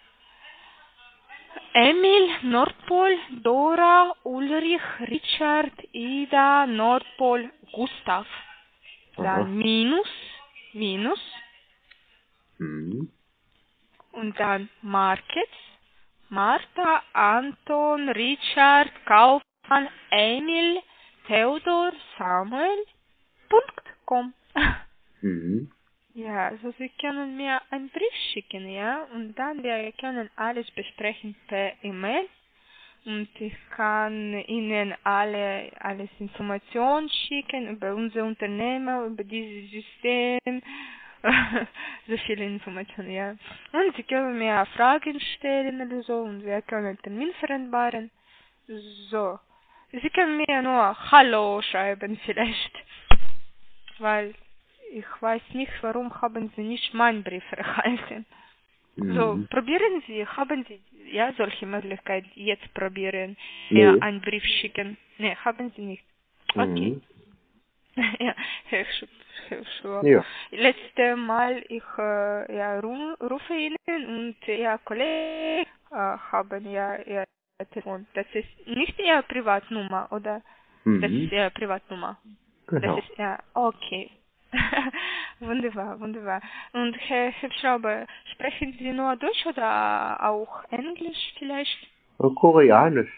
Emil, Nordpol, Dora, Ulrich, Richard, Ida, Nordpol, Gustav, Aha. dann Minus, Minus, Mhm. und dann Markets, Martha, Anton, Richard, Kaufmann, Emil, Theodor, Samuel, Punkt com. Mhm. Ja, also Sie können mir einen Brief schicken, ja, und dann wir können alles besprechen per E-Mail und ich kann Ihnen alle alles Informationen schicken über unser Unternehmen, über dieses System, so viele Informationen, ja. Und Sie können mir Fragen stellen oder so und wir können einen Termin vereinbaren. So, Sie können mir nur Hallo schreiben vielleicht, weil ich weiß nicht, warum haben Sie nicht meinen Brief erhalten. So, Mhm. probieren Sie, haben Sie ja solche Möglichkeit jetzt probieren, Nee. ja, einen Brief schicken? Nee, haben Sie nicht. Okay. Mhm. Ja, Herr Sch Herr Schwab. Ja. Letzte Mal ich äh, ja ru rufe Ihnen und ja Kollegen äh, haben ja Ihr Telefon. Das ist nicht Ihre Privatnummer, oder? Das Mhm. ist Ihre Privatnummer. Genau. Das ist ja okay. Wunderbar, wunderbar. Und Herr Hübschrauber, sprechen Sie nur Deutsch oder auch Englisch vielleicht? Und Koreanisch.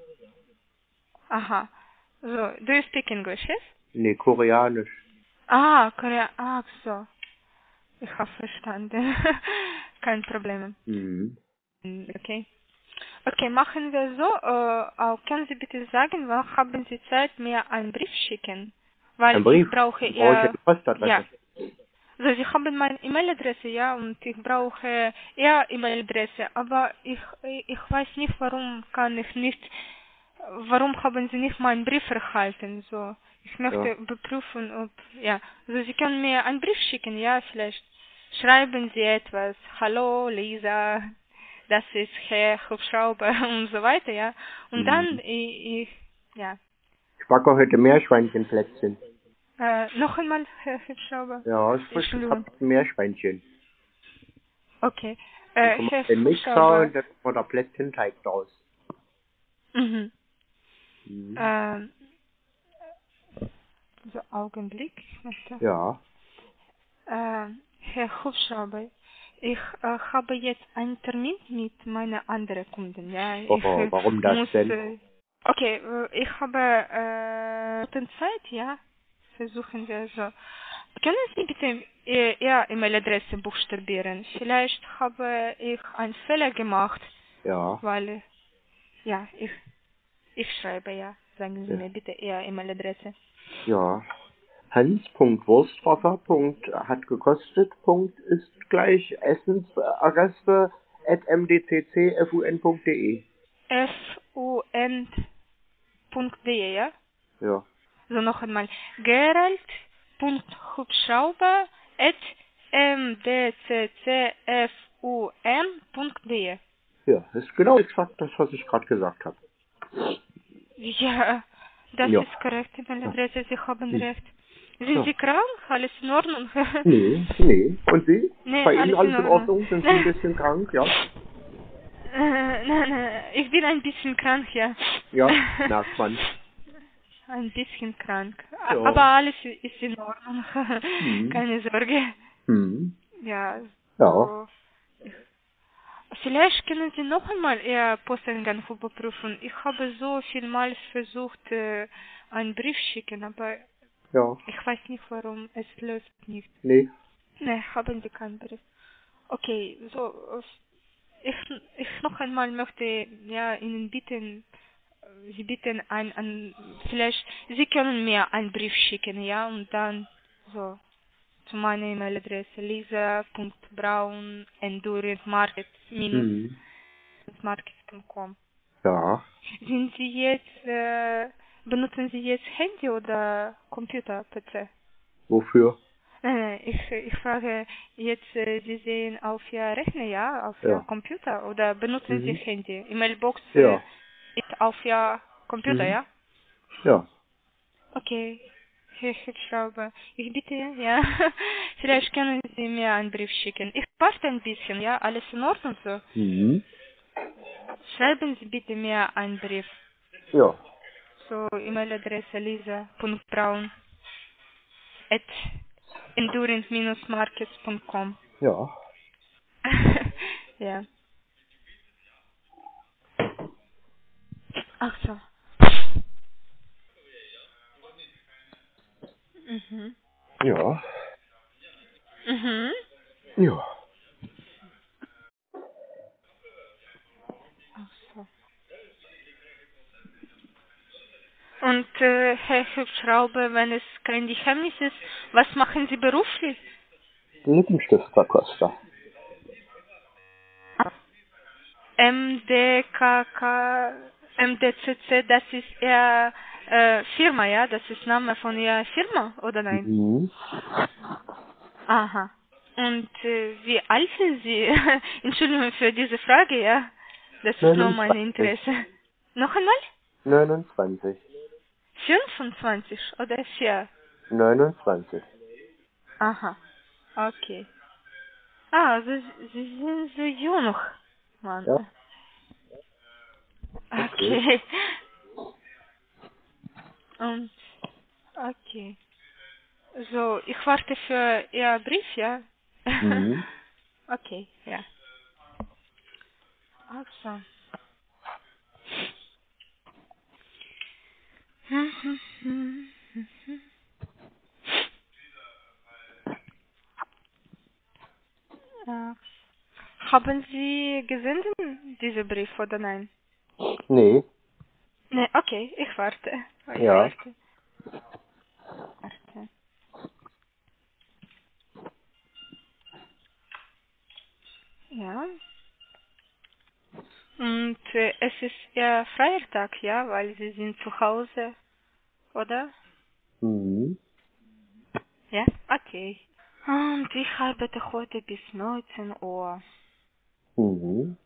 Aha. So, do you speak English, yes? Nee, Koreanisch. Ah, Korea, ach so. Ich habe verstanden. Kein Problem. Mhm. Okay. Okay, machen wir so. Äh, auch können Sie bitte sagen, wann haben Sie Zeit, mir einen Brief schicken? Weil Ein Brief? ich brauche Brauche ich ja... eine Postadresse? Ja. Also Sie haben meine E-Mail-Adresse, ja, und ich brauche Ihre E-Mail-Adresse, aber ich, ich weiß nicht, warum kann ich nicht, warum haben Sie nicht meinen Brief erhalten, so. Ich möchte Ja. beprüfen, ob, ja, also Sie können mir einen Brief schicken, ja, vielleicht schreiben Sie etwas, hallo Lisa, das ist Herr Hubschrauber und so weiter, ja, und Mhm. dann, ich, ich ja, Ich backe heute Meerschweinchenplätzchen. äh, noch einmal, Herr Hubschrauber. Ja, es frisches Entschuldigung. Meerschweinchen. Okay. Dann Äh, kommt Herr den Mixer Hubschrauber. und dann kommt der Plätzchenteig draus. Mhm. Mhm. Ähm, so, Augenblick. Ich möchte. Ja. Äh, Herr Hubschrauber, ich äh, habe jetzt einen Termin mit meinen anderen Kunden. Ja, Oh, ich äh, warum das muss. denn? Äh, okay, äh, ich habe äh, gute Zeit, ja. Versuchen wir so. Können Sie bitte Ihr Ihre E-Mail-Adresse buchstabieren? Vielleicht habe ich einen Fehler gemacht, Ja. weil, ja, ich, ich schreibe, ja. Sagen Sie Ja. mir bitte Ihre E-Mail-Adresse. Ja. Hans.wurstwasser. Hat gekostet. Punkt ist gleich Essensadresse at m d c c f u n punkt d e. F U N punkt de, ja? Ja. So noch einmal. Gerald.hubschrauber at m d c c f u n punkt de. Ja, ist genau exakt das, was ich gerade gesagt habe. Ja, das Ja. ist korrekt, E-Mail-Adresse, Sie haben Hm. recht. Sind Ja. Sie krank? Alles in Ordnung? Nee, nee. Und Sie? Nee, Bei Ihnen alles alles in in Ordnung. Ordnung? Sind Sie ein bisschen krank? Ja. Äh, nein, nein, ich bin ein bisschen krank, ja. Ja, merkt man. Ein bisschen krank. A- Ja. Aber alles ist in Ordnung. Hm. Keine Sorge. Mhm. Ja, Ja. so. Vielleicht können Sie noch einmal Ihr Posteingang überprüfen. Ich habe so vielmals versucht, äh, einen Brief schicken, aber Ja. ich weiß nicht, warum es läuft nicht. Nee. Ne, haben Sie keinen Brief. Okay, so, ich, ich noch einmal möchte ja Ihnen bitten, äh, Sie bitten ein, ein, vielleicht, Sie können mir einen Brief schicken, ja, und dann so zu meiner E-Mail-Adresse lisa.braun endurance market Mhm. markets punkt com. Ja. Sind Sie jetzt, äh, benutzen Sie jetzt Handy oder Computer, P C? Wofür? Nein, nein, ich, ich frage jetzt, äh, Sie sehen auf Ihr Rechner, ja, auf Ja. Ihr Computer oder benutzen Sie Mhm. Handy? E-Mailbox äh, Ja. ist auf Ihr Computer, Mhm. ja? Ja. Okay, Herr Hubschrauber, ich bitte, ja, vielleicht können Sie mir einen Brief schicken. Ich warte ein bisschen, ja, alles in Ordnung so? Mhm. Schreiben Sie bitte mir einen Brief. Ja. So, E-Mail-Adresse lisa.braun at endurance markets punkt com. Ja. Ja. Ach so. Mhm. Ja. Mhm. Ja. Ach so. Und äh, Herr Hubschrauber, wenn es kein Geheimnis ist, was machen Sie beruflich? Lippenstiftverkoster. M D K K, M D C C, das ist Ihr äh, Firma, ja? Das ist Name von Ihrer Firma, oder nein? Mhm. Aha. Und äh, wie alt sind Sie? Entschuldigung für diese Frage, ja? Das ist nur mein neunundzwanzig. Interesse. Noch einmal? neunundzwanzig. fünfundzwanzig oder vier? neunundzwanzig. Aha. Okay. Ah, also Sie sind so jung, Mann. Ja. Okay. Okay. Und, okay. So, ich warte für Ihr Brief, ja? Mhm. Okay, ja. Ach so. Ja. Haben Sie gesendet, diese Brief, oder nein? Nee. Ne, okay, ich warte. Ich Ja. warte. Warte. Ja. Und äh, es ist Ihr freier Tag, ja, weil Sie sind zu Hause, oder? Mhm. Ja, okay. Und ich arbeite heute bis neunzehn Uhr. Mhm.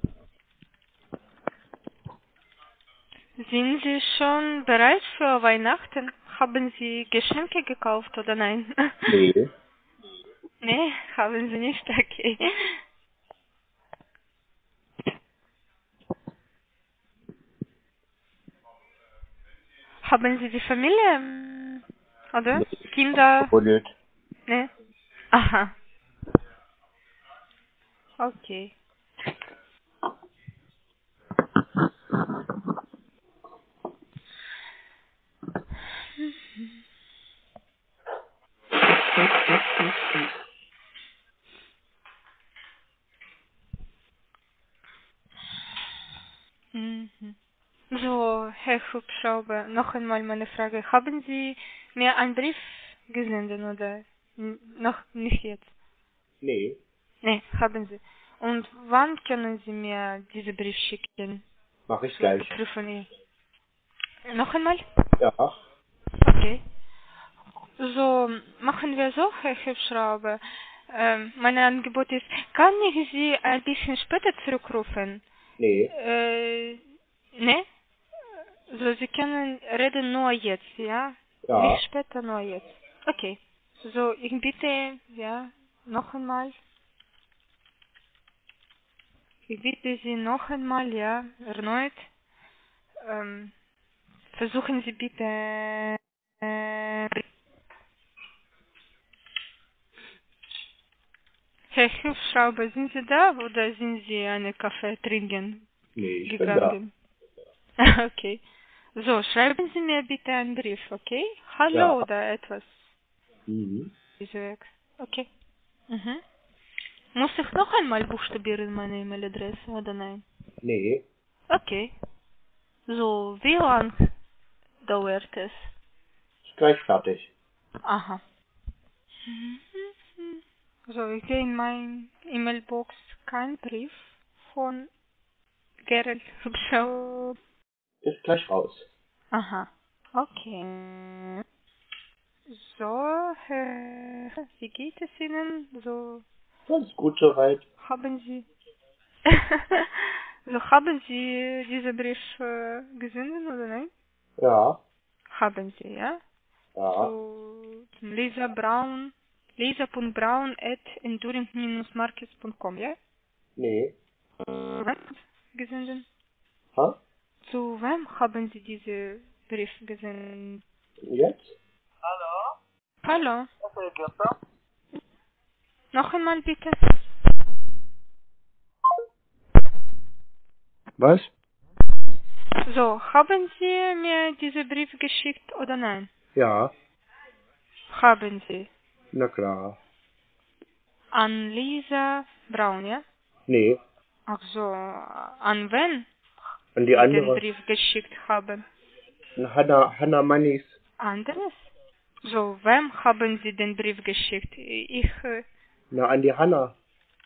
Sind Sie schon bereit für Weihnachten? Haben Sie Geschenke gekauft oder nein? Nee. Nee, haben Sie nicht, okay. Haben Sie die Familie? Oder? Nee. Kinder? Aber nicht. Ne? Aha, okay. Mhm. So, Herr Hubschrauber, noch einmal meine Frage. Haben Sie mir einen Brief gesendet oder n- noch nicht jetzt? Nee. Ne, haben Sie. Und wann können Sie mir diesen Brief schicken? Mach ich Zur gleich. Überprüfung. Noch einmal? Ja. Okay. So, machen wir so, Herr Hubschrauber. Ähm, mein Angebot ist, kann ich Sie ein bisschen später zurückrufen? Nee. Äh, ne? So, Sie können reden nur jetzt, ja? Ja. Nicht später, nur jetzt. Okay. So, ich bitte, ja, noch einmal. Ich bitte Sie noch einmal, ja, erneut. Ähm, versuchen Sie bitte, äh, Herr Hubschrauber, sind Sie da oder sind Sie einen Kaffee trinken Nee, ich gegangen? Okay. So, schreiben Sie mir bitte einen Brief, okay? Hallo Ja. oder etwas. bin da. Mhm. Diese Weg. Okay. Mhm. Muss ich noch einmal buchstabieren meine E-Mail-Adresse oder nein? Nee, Okay. So, wie lang dauert es? ist gleich fertig. Aha. So, ich gehe in mein E-Mail-Box, kein Brief von Gerald Hubschrauber. Ist gleich raus. Aha. Okay. So, Herr, wie geht es Ihnen? So, Ganz gut soweit. haben Sie, so haben Sie diesen Brief äh, gesendet oder nein? Ja, Haben Sie, ja? ja, So, zum Lisa Braun, lisa.braun at enduring-markets punkt com, ja? nee. Was gesendet? Ha? Zu wem haben Sie diese Brief gesendet? Jetzt? Hallo? Noch einmal bitte. Was? So, haben Sie mir diese Brief geschickt oder nein? Ja, Haben Sie. na klar. An Lisa Braun, ja? Nee, Ach so, an wen an die Sie den andere. Brief geschickt haben? An Hanna, Hanna Mannis. Anderes? So, wem haben Sie den Brief geschickt? Ich, äh, Na, an die Hanna.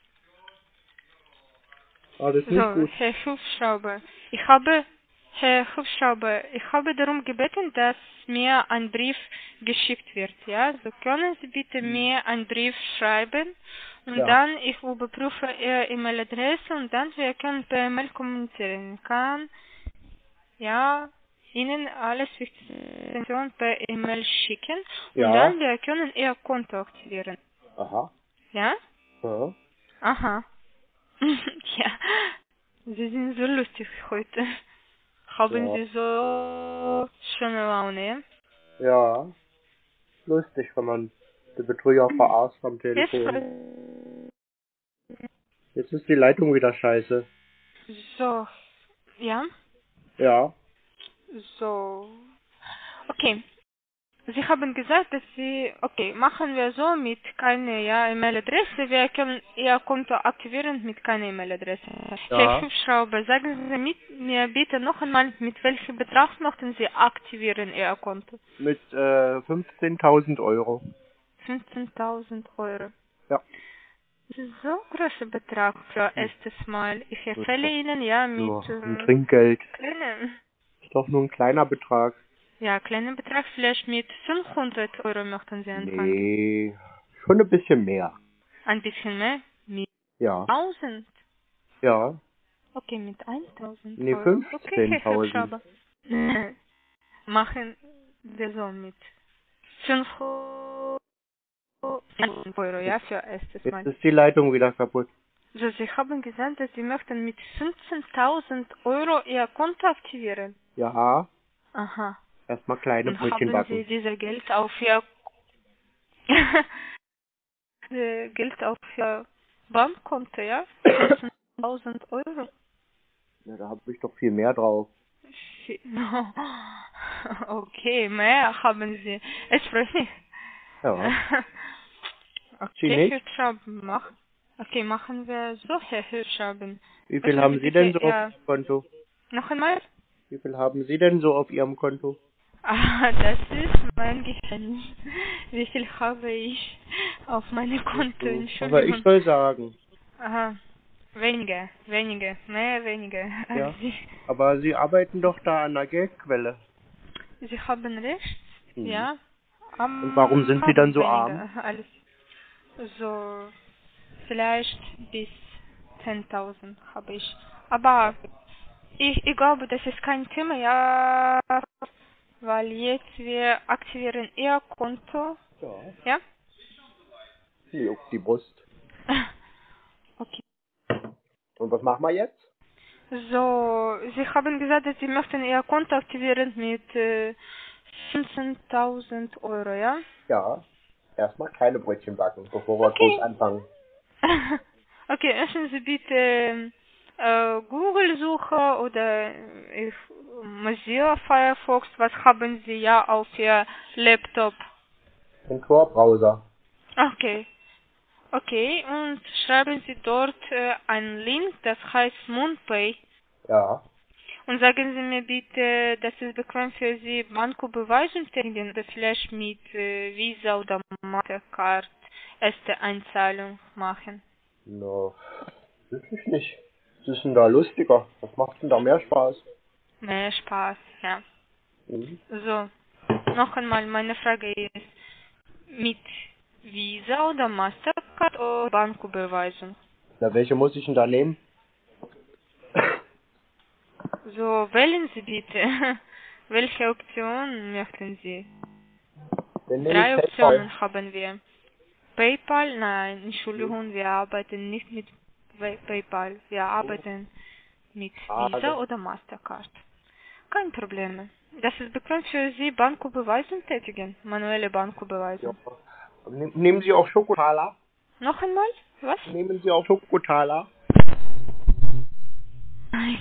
Ah, das ist nicht so, gut. Herr Hubschrauber, ich habe, Herr Hubschrauber, ich habe darum gebeten, dass mir ein Brief geschickt wird, ja? So, können Sie bitte mir einen Brief schreiben und Ja. dann ich überprüfe Ihre E-Mail-Adresse und dann wir können per E-Mail kommunizieren. Ich kann, ja, Ihnen alles wichtige Informationen per E-Mail schicken und Ja. dann wir können Ihr Konto aktivieren, Aha. ja? Ja. Aha. Ja, Sie sind so lustig heute. Haben Ja. Sie so schöne Laune? Ja. Lustig, wenn man den Betrüger verarscht am Jetzt, Telefon. Jetzt ist die Leitung wieder scheiße. so, ja, Ja. so. Okay, Sie haben gesagt, dass Sie, okay, machen wir so mit keiner ja, E-Mail-Adresse. Wir können Ihr Konto aktivieren mit keiner E-Mail-Adresse. Ja. Herr Hubschrauber, sagen Sie mit, mir bitte noch einmal, mit welchem Betrag möchten Sie aktivieren Ihr Konto? Mit äh, fünfzehntausend Euro. fünfzehntausend Euro. Ja. Das ist so ein großer Betrag für erstes Mal. Ich empfehle Ihnen ja mit Nur ein äh, Trinkgeld. kleinen, Ist doch nur ein kleiner Betrag. ja, kleinen Betrag, vielleicht mit fünfhundert Euro möchten Sie anfangen. Nee, schon ein bisschen mehr. Ein bisschen mehr? Mit Ja. tausend? Ja. Okay, mit tausend Nee, Euro. Okay, Herr fünfzehntausend. Hubschrauber. Machen wir so mit fünfhundert Euro, ja, für erstes Mal. Jetzt ist die Leitung wieder kaputt. So, Sie haben gesagt, dass Sie möchten mit fünfzehntausend Euro Ihr Konto aktivieren. Ja. Aha. Erstmal kleine Und Brötchen haben Sie backen. dieses Geld auf Ihr äh, Geld auf Ihr Bankkonto, ja? fünfzehntausend Euro. Ja, da habe ich doch viel mehr drauf. Okay, mehr haben Sie. Es freut mich. Ja. Sie Okay, nicht? Herr Schaben, mach. Okay, machen wir so, Herr Schaben. Wie viel Möchten haben Sie Sie denn so bitte, auf ja, Ihrem Konto? noch einmal? Wie viel haben Sie denn so auf Ihrem Konto? Ah, das ist mein Geheimnis. Wie viel habe ich auf meinem Konto? Aber ich Entschuldigung. soll sagen. Aha, weniger, weniger, mehr, weniger. Ja. Aber Sie arbeiten doch da an der Geldquelle. Sie haben recht, Mhm. ja. Am Und warum sind Sie dann so weniger, Alles. So, vielleicht bis zehntausend habe ich. Aber ich, ich glaube, das ist kein Thema, ja. Weil jetzt wir aktivieren Ihr Konto. Ja. Ja? Sie juckt die Brust. Okay. Und was machen wir jetzt? So, Sie haben gesagt, dass Sie möchten Ihr Konto aktivieren mit äh, fünfzehntausend Euro, ja? Ja. Erstmal kleine Brötchen backen, bevor wir Okay. groß anfangen. Okay, öffnen Sie bitte äh, Google-Suche oder ich, Mozilla Firefox. Was haben Sie ja auf Ihr Laptop? Den Tor-Browser. Okay. Okay, und schreiben Sie dort äh, einen Link, das heißt MoonPay. Ja. Und sagen Sie mir bitte, dass es bequem für Sie Banküberweisung tätigen oder vielleicht mit äh, Visa oder Mastercard erste Einzahlung machen. No, wirklich nicht. Was ist denn da lustiger? Was macht denn da mehr Spaß? Mehr Spaß, ja. Mhm. So, noch einmal, meine Frage ist, mit Visa oder Mastercard oder Banküberweisung? Na, welche muss ich denn da nehmen? So, wählen Sie bitte. Welche Option möchten Sie? Dann nehme Drei ich Optionen PayPal. haben wir. PayPal, nein, Entschuldigung, wir arbeiten nicht mit Pay- PayPal. Wir arbeiten mit Schade. Visa oder Mastercard. Kein Problem. Das ist bekannt für Sie, Banküberweisung tätigen, manuelle Ja. Banküberweisung. Nehm- Nehmen Sie auch Schokotala? Noch einmal? Was? Nehmen Sie auch Schokotala? Nein.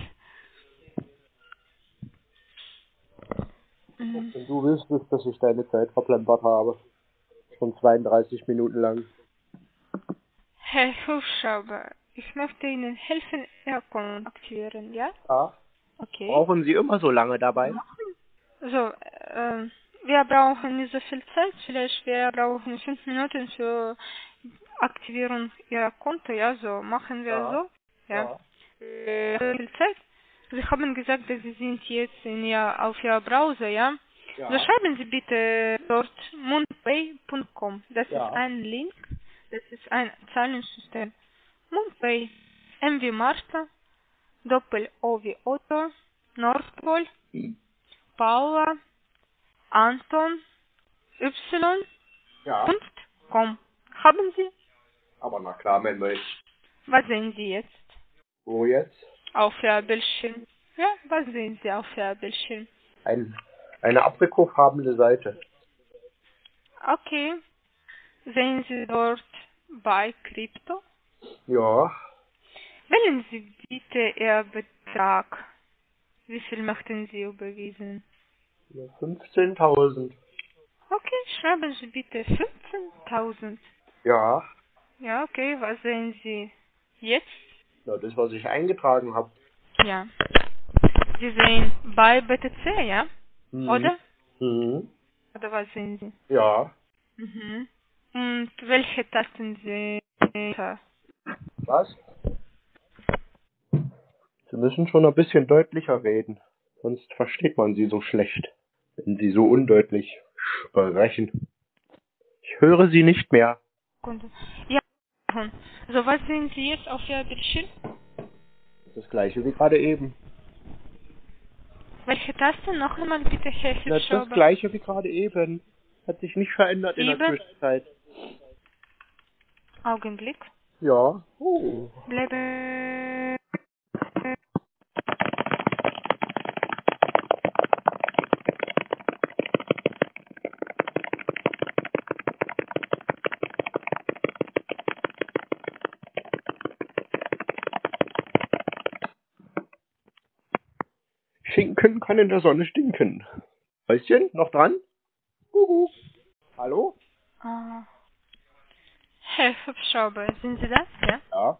Mhm. Und du wüsstest, dass ich deine Zeit verplempert habe. Schon zweiunddreißig Minuten lang. Herr Hufschrauber, ich möchte Ihnen helfen, Ihr Konto aktivieren, ja? Ja. Okay. Brauchen Sie immer so lange dabei? So, ähm, wir brauchen nicht so viel Zeit, vielleicht wir brauchen fünf Minuten für Aktivierung Ihrer Konto, ja, so machen wir Ja. so, ja. Äh, viel Zeit. Sie haben gesagt, dass Sie sind jetzt in ihr, auf Ihr Browser, ja. Ja. So schreiben Sie bitte dort moonpay punkt com. Das Ja. ist ein Link, das ist ein Zahlungssystem. Moonpay, M wie Martha, Doppel O wie Otto, Nordpol, Paula, Anton, Y, Ja. Punkt, com. Haben Sie? Aber na klar, mein Mensch. Was sehen Sie jetzt? Wo jetzt? Auf Ihr Bildschirm. Ja, was sehen Sie auf Ihr Bildschirm? Ein, eine abrufhabende Seite. Okay. Sehen Sie dort bei Krypto? Ja. Wählen Sie bitte Ihr Betrag. Wie viel möchten Sie überwiesen? fünfzehntausend. Okay, schreiben Sie bitte fünfzehntausend. Ja. Ja, okay, was sehen Sie jetzt? Ja, das, was ich eingetragen habe. Ja. Sie sehen bei B T C, ja? Mhm. Oder? Mhm. Oder was sehen Sie? Ja. Mhm. Und welche Tasten sehen Sie? Was? Sie müssen schon ein bisschen deutlicher reden. Sonst versteht man Sie so schlecht, wenn Sie so undeutlich sprechen. Ich höre Sie nicht mehr. Sekunde. Ja. So, was sehen Sie jetzt auf Ihr Bildschirm? Das gleiche wie gerade eben. Welche Taste? Noch einmal bitte, Herr Na, das Hübschrauber. gleiche wie gerade eben. Hat sich nicht verändert in der Sieben. Zwischenzeit. Augenblick. Ja. Oh. Bleibe. Schinken kann in der Sonne stinken. Häuschen, noch dran? Uhu. Hallo? Ah. Herr Hübschrauber, sind Sie das? Ja? Ja.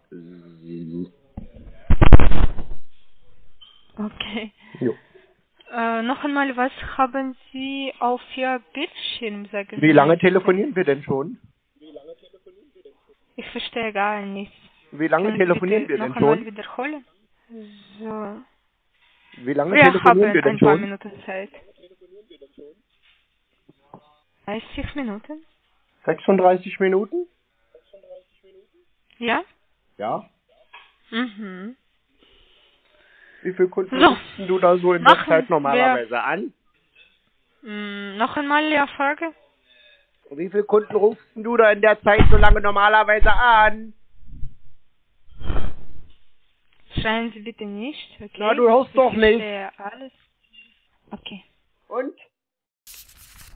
Okay. Jo. Äh, noch einmal, was haben Sie auf Ihr Bildschirm, sagen Wie Sie lange mir, telefonieren wir denn schon? Ich verstehe gar nichts. Wie lange Können Sie telefonieren bitte wir noch denn einmal schon? wiederholen? So. Wie lange Wir telefonieren haben wir denn ein paar schon? Minuten Zeit. dreißig Minuten? sechsunddreißig Minuten? Ja? Ja. Mhm. Wie viele Kunden So. rufst du da so in der Machen Zeit normalerweise an? Mm, noch einmal Ihre Frage? Und wie viele Kunden rufst du da in der Zeit so lange normalerweise an? Schreien Sie bitte nicht, okay? Na, du hörst Ich doch nicht. verstehe alles. Okay. Und?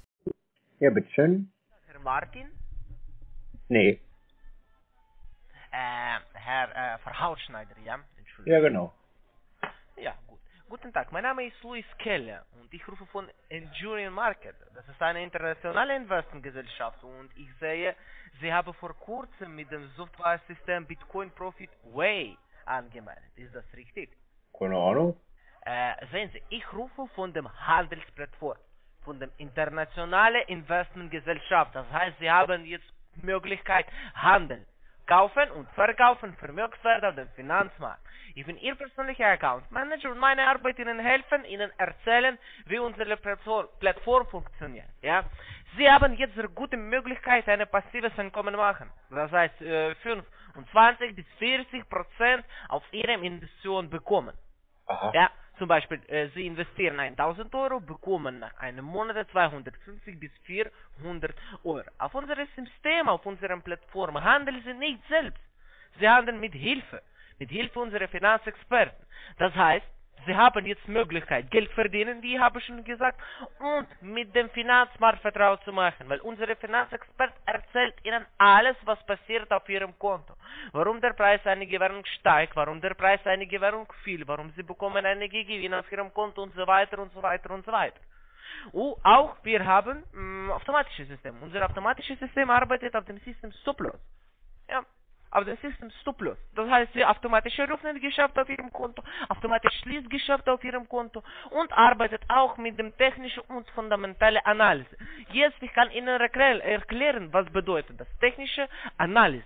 Ja, bitteschön. Herr Martin? Nee. Äh, Herr äh, Verhautschneider, ja? Entschuldigung. Ja, genau. Ja, gut. Guten Tag, mein Name ist Luis Keller und ich rufe von Endurian Market. Das ist eine internationale Investmentgesellschaft und ich sehe, Sie haben vor kurzem mit dem Software-System Bitcoin Profit Way angemeldet. Ist das richtig? Keine Ahnung. Äh, sehen Sie, ich rufe von dem Handelsplattform, von dem internationalen Investmentgesellschaft. Das heißt, Sie haben jetzt Möglichkeit handeln, kaufen und verkaufen Vermögenswerte auf dem Finanzmarkt. Ich bin Ihr persönlicher Account Manager und meine Arbeit Ihnen helfen, Ihnen erzählen, wie unsere Plattform, Plattform funktioniert. Ja? Sie haben jetzt eine gute Möglichkeit, ein passives Einkommen machen. Das heißt, äh, fünfundzwanzig bis vierzig Prozent auf Ihre Investition bekommen. Aha. Ja, zum Beispiel, äh, Sie investieren tausend Euro, bekommen nach einem Monat zweihundertfünfzig bis vierhundert Euro. Auf unserem System, auf unserer Plattform handeln Sie nicht selbst. Sie handeln mit Hilfe, mit Hilfe unserer Finanzexperten. Das heißt, Sie haben jetzt Möglichkeit, Geld verdienen, wie habe ich schon gesagt, und mit dem Finanzmarkt vertraut zu machen, weil unsere Finanzexpert erzählt Ihnen alles, was passiert auf Ihrem Konto. Warum der Preis einiger Währung steigt, warum der Preis einiger Währung fiel, warum Sie bekommen einige Gewinne auf Ihrem Konto und so weiter und so weiter und so weiter. Und auch wir haben mh, automatisches System. Unser automatisches System arbeitet auf dem System Stop-Loss. Ja. Auf dem System Stop-Loss. Das heißt, Sie automatisch eröffnen Geschäft auf Ihrem Konto, automatisch schließt Geschäft auf Ihrem Konto und arbeitet auch mit dem technischen und fundamentalen Analyse. Jetzt, ich kann Ihnen erklären, was bedeutet das technische Analyse.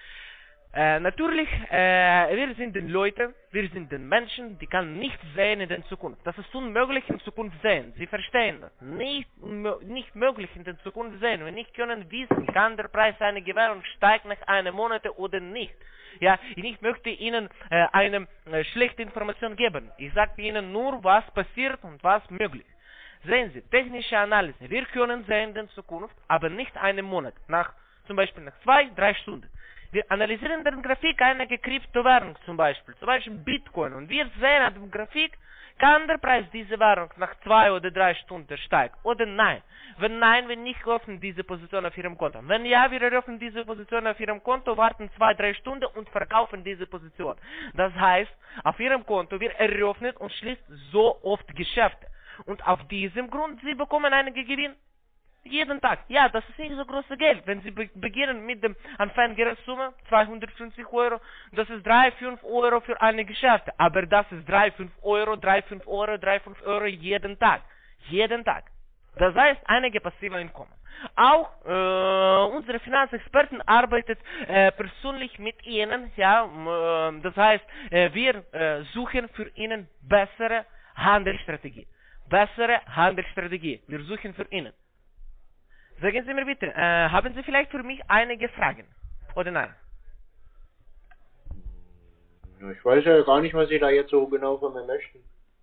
Äh, natürlich, äh, wir sind die Leute, wir sind die Menschen, die kann nicht sehen in der Zukunft. Das ist unmöglich in Zukunft sehen. Sie verstehen das. Nicht, nicht möglich in der Zukunft sehen. Wir nicht können wissen, kann der Preis einer Währung steigt nach einem Monat oder nicht. Ja, ich möchte Ihnen äh, eine äh, schlechte Information geben. Ich sage Ihnen nur, was passiert und was möglich. Sehen Sie, technische Analyse. Wir können sehen in der Zukunft, aber nicht einen Monat. Nach, zum Beispiel nach zwei, drei Stunden. Wir analysieren den Grafik einer Kryptowährung zum Beispiel, zum Beispiel Bitcoin. Und wir sehen an dem Grafik, kann der Preis dieser Währung nach zwei oder drei Stunden steigen oder nein. Wenn nein, wir nicht öffnen diese Position auf Ihrem Konto. Wenn ja, wir eröffnen diese Position auf Ihrem Konto, warten zwei, drei Stunden und verkaufen diese Position. Das heißt, auf Ihrem Konto wird eröffnet und schließt so oft Geschäfte. Und auf diesem Grund, Sie bekommen einen Gewinn. Jeden Tag. Ja, das ist nicht so großes Geld. Wenn Sie be beginnen mit dem Anfängersumme, zweihundertfünfzig Euro, das ist drei, fünf Euro für eine Geschäfte. Aber das ist drei, fünf Euro, drei, fünf Euro, drei, fünf Euro jeden Tag. Jeden Tag. Das heißt, einige passive Einkommen. Auch äh, unsere Finanzexperten arbeiten äh, persönlich mit Ihnen. Ja, äh, das heißt, äh, wir äh, suchen für Ihnen bessere Handelsstrategie. Bessere Handelsstrategie. Wir suchen für Ihnen. Sagen Sie mir bitte, äh, haben Sie vielleicht für mich einige Fragen? Oder nein? Ich weiß ja gar nicht, was Sie da jetzt so genau von mir möchten.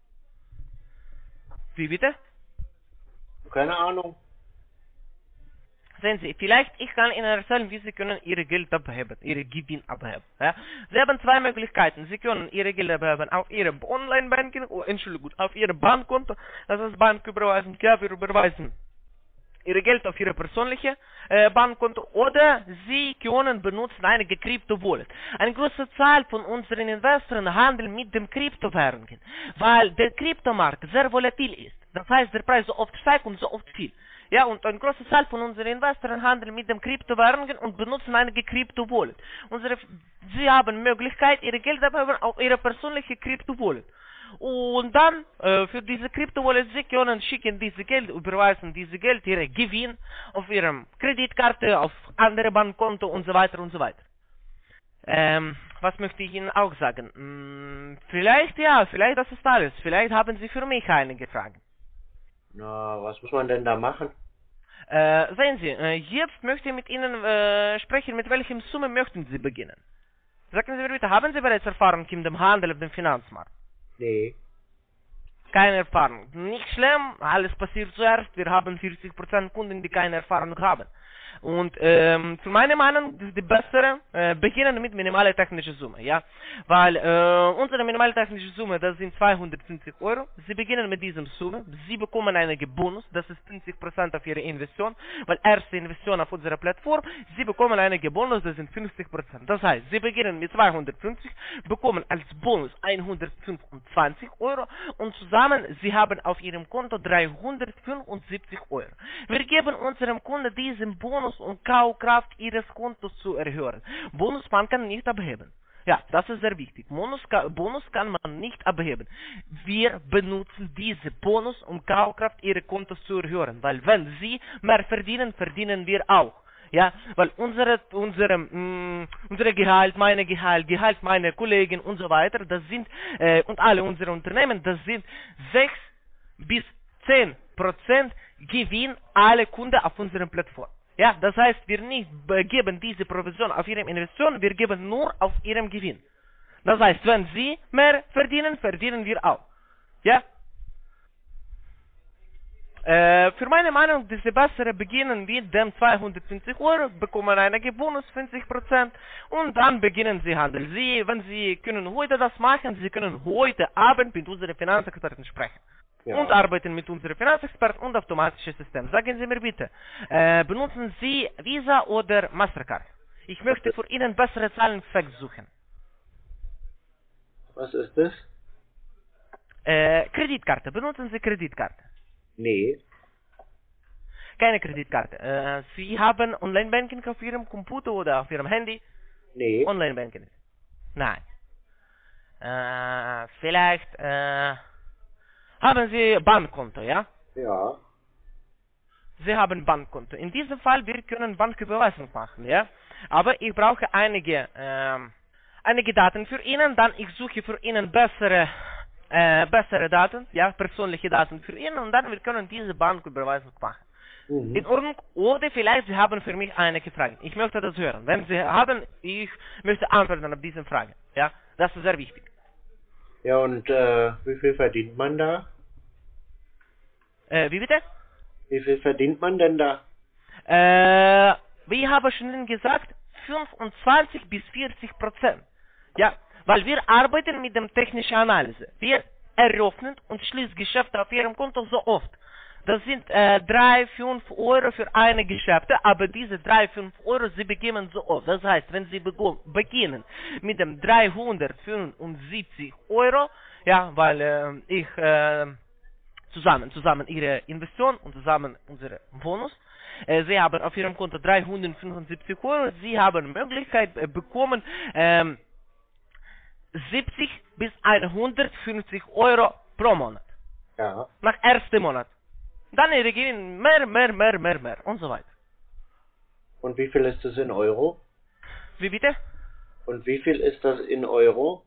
Wie bitte? Keine Ahnung. Sehen Sie, vielleicht ich kann Ihnen erzählen, wie Sie können Ihre Geld abheben, Ihre Gewinn abheben. Ja? Sie haben zwei Möglichkeiten. Sie können Ihre Geld abheben auf Ihrem Online-Banking, oh, Entschuldigung, auf Ihrem Bankkonto, das ist Banküberweisung, ja, wir überweisen Ihre Geld auf Ihre persönliche äh, Bankkonto oder Sie können benutzen einige Kryptowallet. Eine große Zahl von unseren Investoren handeln mit dem Kryptowährungen, weil der Kryptomarkt sehr volatil ist. Das heißt, der Preis so oft steigt und so oft fiel. Ja, und eine große Zahl von unseren Investoren handeln mit dem Kryptowährungen und benutzen einige Kryptowallet. Unsere, Sie haben Möglichkeit, Ihre Geld abheben auf Ihre persönliche Kryptowallet. Und dann äh, für diese Kryptowallet, Sie können schicken diese Geld, überweisen diese Geld, Ihre Gewinn auf Ihrem Kreditkarte, auf andere Bankkonto und so weiter und so weiter. Ähm, was möchte ich Ihnen auch sagen? Hm, vielleicht ja, vielleicht das ist alles. Vielleicht haben Sie für mich einige Fragen. Na, was muss man denn da machen? Äh, sehen Sie, äh, jetzt möchte ich mit Ihnen äh, sprechen, mit welchem Summe möchten Sie beginnen? Sagen Sie mir bitte, haben Sie bereits Erfahrung in dem Handel auf dem Finanzmarkt? Nee. Keine Erfahrung. Nicht schlimm, alles passiert zuerst. Wir haben vierzig Prozent Kunden, die keine Erfahrung haben. Und ähm, zu meiner Meinung ist die bessere, äh, beginnen mit minimaler technischer Summe, ja. Weil äh, unsere minimale technische Summe, das sind zweihundertfünfzig Euro. Sie beginnen mit diesem Summe. Sie bekommen einen Bonus, das ist fünfzig Prozent auf ihre Investition. Weil erste Investition auf unserer Plattform, sie bekommen einen Bonus, das sind fünfzig Prozent. Das heißt, sie beginnen mit zweihundertfünfzig, bekommen als Bonus hundertfünfundzwanzig Euro und zusammen, sie haben auf ihrem Konto dreihundertfünfundsiebzig Euro. Wir geben unserem Kunden diesen Bonus, um Kaufkraft ihres Kontos zu erhöhen. Bonus man kann nicht abheben. Ja, das ist sehr wichtig. Bonus, Bonus kann man nicht abheben. Wir benutzen diese Bonus, um Kaufkraft ihrer Kontos zu erhöhen. Weil wenn sie mehr verdienen, verdienen wir auch. Ja, weil unsere, unsere, mh, unsere Gehalt, meine Gehalt, Gehalt meiner Kollegen und so weiter, das sind, äh, und alle unsere Unternehmen, das sind sechs bis zehn Prozent Gewinn alle Kunden auf unserer Plattform. Ja, das heißt, wir nicht geben diese Provision auf ihre Investition, wir geben nur auf ihrem Gewinn. Das heißt, wenn sie mehr verdienen, verdienen wir auch. Ja? Äh, für meine Meinung, diese bessere beginnen mit dem zweihundertfünfzig Euro, bekommen einen Bonus fünfzig Prozent und dann beginnen sie handeln. Sie, wenn sie können heute das machen, sie können heute Abend mit unseren Finanzexperten sprechen. Ja. Und arbeiten mit unseren Finanzexperten und automatischen Systemen. Sagen Sie mir bitte, äh, benutzen Sie Visa oder Mastercard? Ich möchte für Ihnen bessere Zahleneffekte suchen. Was ist das? Äh, Kreditkarte. Benutzen Sie Kreditkarte? Nee. Keine Kreditkarte. Äh, Sie haben Online-Banking auf Ihrem Computer oder auf Ihrem Handy? Nee. Online-Banking? Nein. Äh, vielleicht, äh, haben Sie Bankkonto, ja? Ja. Sie haben Bankkonto. In diesem Fall, wir können Banküberweisung machen, ja? Aber ich brauche einige, ähm, einige Daten für Ihnen, dann ich suche für Ihnen bessere, äh, bessere Daten, ja, persönliche Daten für Ihnen und dann wir können diese Banküberweisung machen. Mhm. In Ordnung? Oder vielleicht Sie haben für mich einige Fragen. Ich möchte das hören. Wenn Sie haben, ich möchte antworten auf diese Frage, ja? Das ist sehr wichtig. Ja, und äh, wie viel verdient man da? Äh, wie bitte? Wie viel verdient man denn da? Äh, wie habe ich schon gesagt, fünfundzwanzig bis vierzig Prozent. Ja, weil wir arbeiten mit der technischen Analyse. Wir eröffnen und schließen Geschäfte auf Ihrem Konto so oft. Das sind äh, drei, fünf Euro für eine Geschäfte, aber diese drei, fünf Euro, sie beginnen so oft. Das heißt, wenn Sie beginnen mit dem dreihundertfünfundsiebzig Euro, ja, weil äh, ich äh, zusammen, zusammen Ihre Investition und zusammen unsere Bonus, äh, Sie haben auf Ihrem Konto dreihundertfünfundsiebzig Euro, Sie haben Möglichkeit äh, bekommen, äh, siebzig bis hundertfünfzig Euro pro Monat. Ja. Nach ersten Monat. Dann ihre Gewinn mehr, mehr, mehr, mehr, mehr und so weiter. Und wie viel ist das in Euro? Wie bitte? Und wie viel ist das in Euro?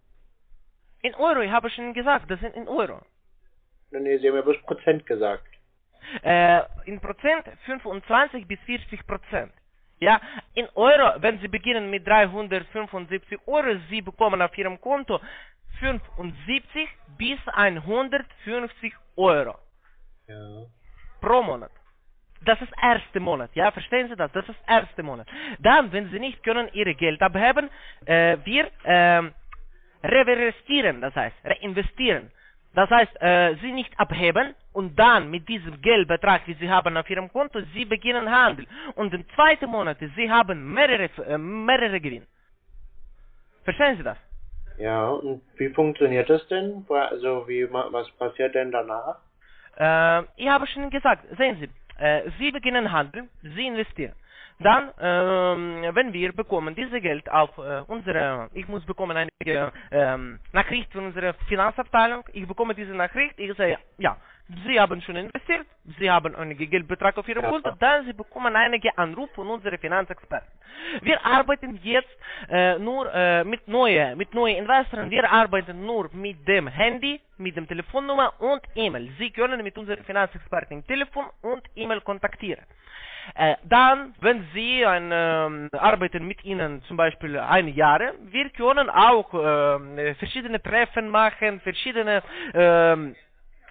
In Euro, ich habe schon gesagt, das sind in Euro. Nee, Sie haben ja bloß Prozent gesagt. Äh, in Prozent fünfundzwanzig bis vierzig Prozent. Ja, in Euro, wenn Sie beginnen mit dreihundertfünfundsiebzig Euro, Sie bekommen auf Ihrem Konto fünfundsiebzig bis hundertfünfzig Euro. Ja. Pro Monat. Das ist erste Monat, ja, verstehen Sie das? Das ist erste Monat. Dann, wenn Sie nicht können Ihr Geld abheben, äh, wir äh, reinvestieren, das heißt reinvestieren. Das heißt, äh, Sie nicht abheben und dann mit diesem Geldbetrag, den Sie haben auf Ihrem Konto, Sie beginnen Handel. Und im zweiten Monat, Sie haben mehrere, äh, mehrere Gewinn. Verstehen Sie das? Ja, und wie funktioniert das denn? Also, wie, was passiert denn danach? Äh, ich habe schon gesagt, sehen Sie, äh, Sie beginnen Handeln, Sie investieren. Dann, ähm, wenn wir bekommen dieses Geld auf äh, unsere, ich muss bekommen eine ähm, Nachricht von unserer Finanzabteilung, ich bekomme diese Nachricht, ich sage, ja, Sie haben schon investiert, Sie haben einen Geldbetrag auf Ihrem Ja. Konto, dann Sie bekommen einige Anrufe von unseren Finanzexperten. Wir arbeiten jetzt äh, nur äh, mit neuen mit neuen Investoren, wir arbeiten nur mit dem Handy, mit dem Telefonnummer und E-Mail. Sie können mit unseren Finanzexperten im Telefon und E-Mail kontaktieren. Äh, dann, wenn Sie ein, ähm, arbeiten mit Ihnen zum Beispiel ein Jahr, wir können auch ähm, verschiedene Treffen machen, verschiedene ähm,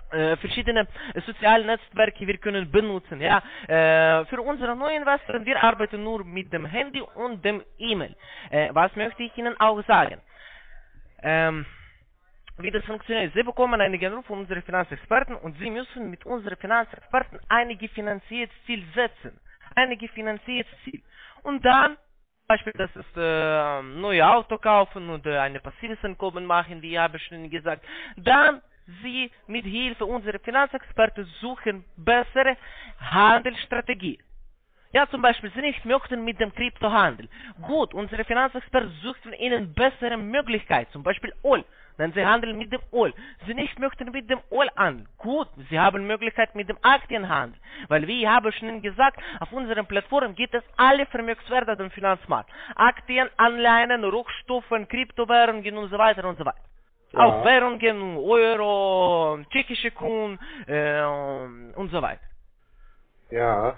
äh, verschiedene äh, soziale Netzwerke wir können benutzen. Ja, äh, für unsere neuen Investoren, wir arbeiten nur mit dem Handy und dem E-Mail. Äh, was möchte ich Ihnen auch sagen? Ähm, wie das funktioniert. Sie bekommen einige Anrufe von unseren Finanzexperten und Sie müssen mit unseren Finanzexperten einige Finanzierungsziele setzen. Einige Finanzierungsziele. Und dann, zum Beispiel, das ist äh, neue Auto kaufen oder eine passives Einkommen machen, wie habe ich schon gesagt. Dann Sie mit Hilfe unserer Finanzexperten suchen bessere Handelsstrategie. Ja, zum Beispiel, Sie nicht möchten mit dem Kryptohandel. Gut, unsere Finanzexperten suchen Ihnen bessere Möglichkeiten, zum Beispiel Öl. Denn Sie handeln mit dem Öl. Sie nicht möchten mit dem Öl handeln. Gut, Sie haben Möglichkeit mit dem Aktienhandel. Weil, wie ich habe schon gesagt, auf unseren Plattformen gibt es alle Vermögenswerte auf dem Finanzmarkt. Aktien, Anleihen, Rohstoffe, Kryptowährungen und so weiter und so weiter. Ja. Auch Währungen, Euro, tschechische Kronen äh, und so weiter. Ja.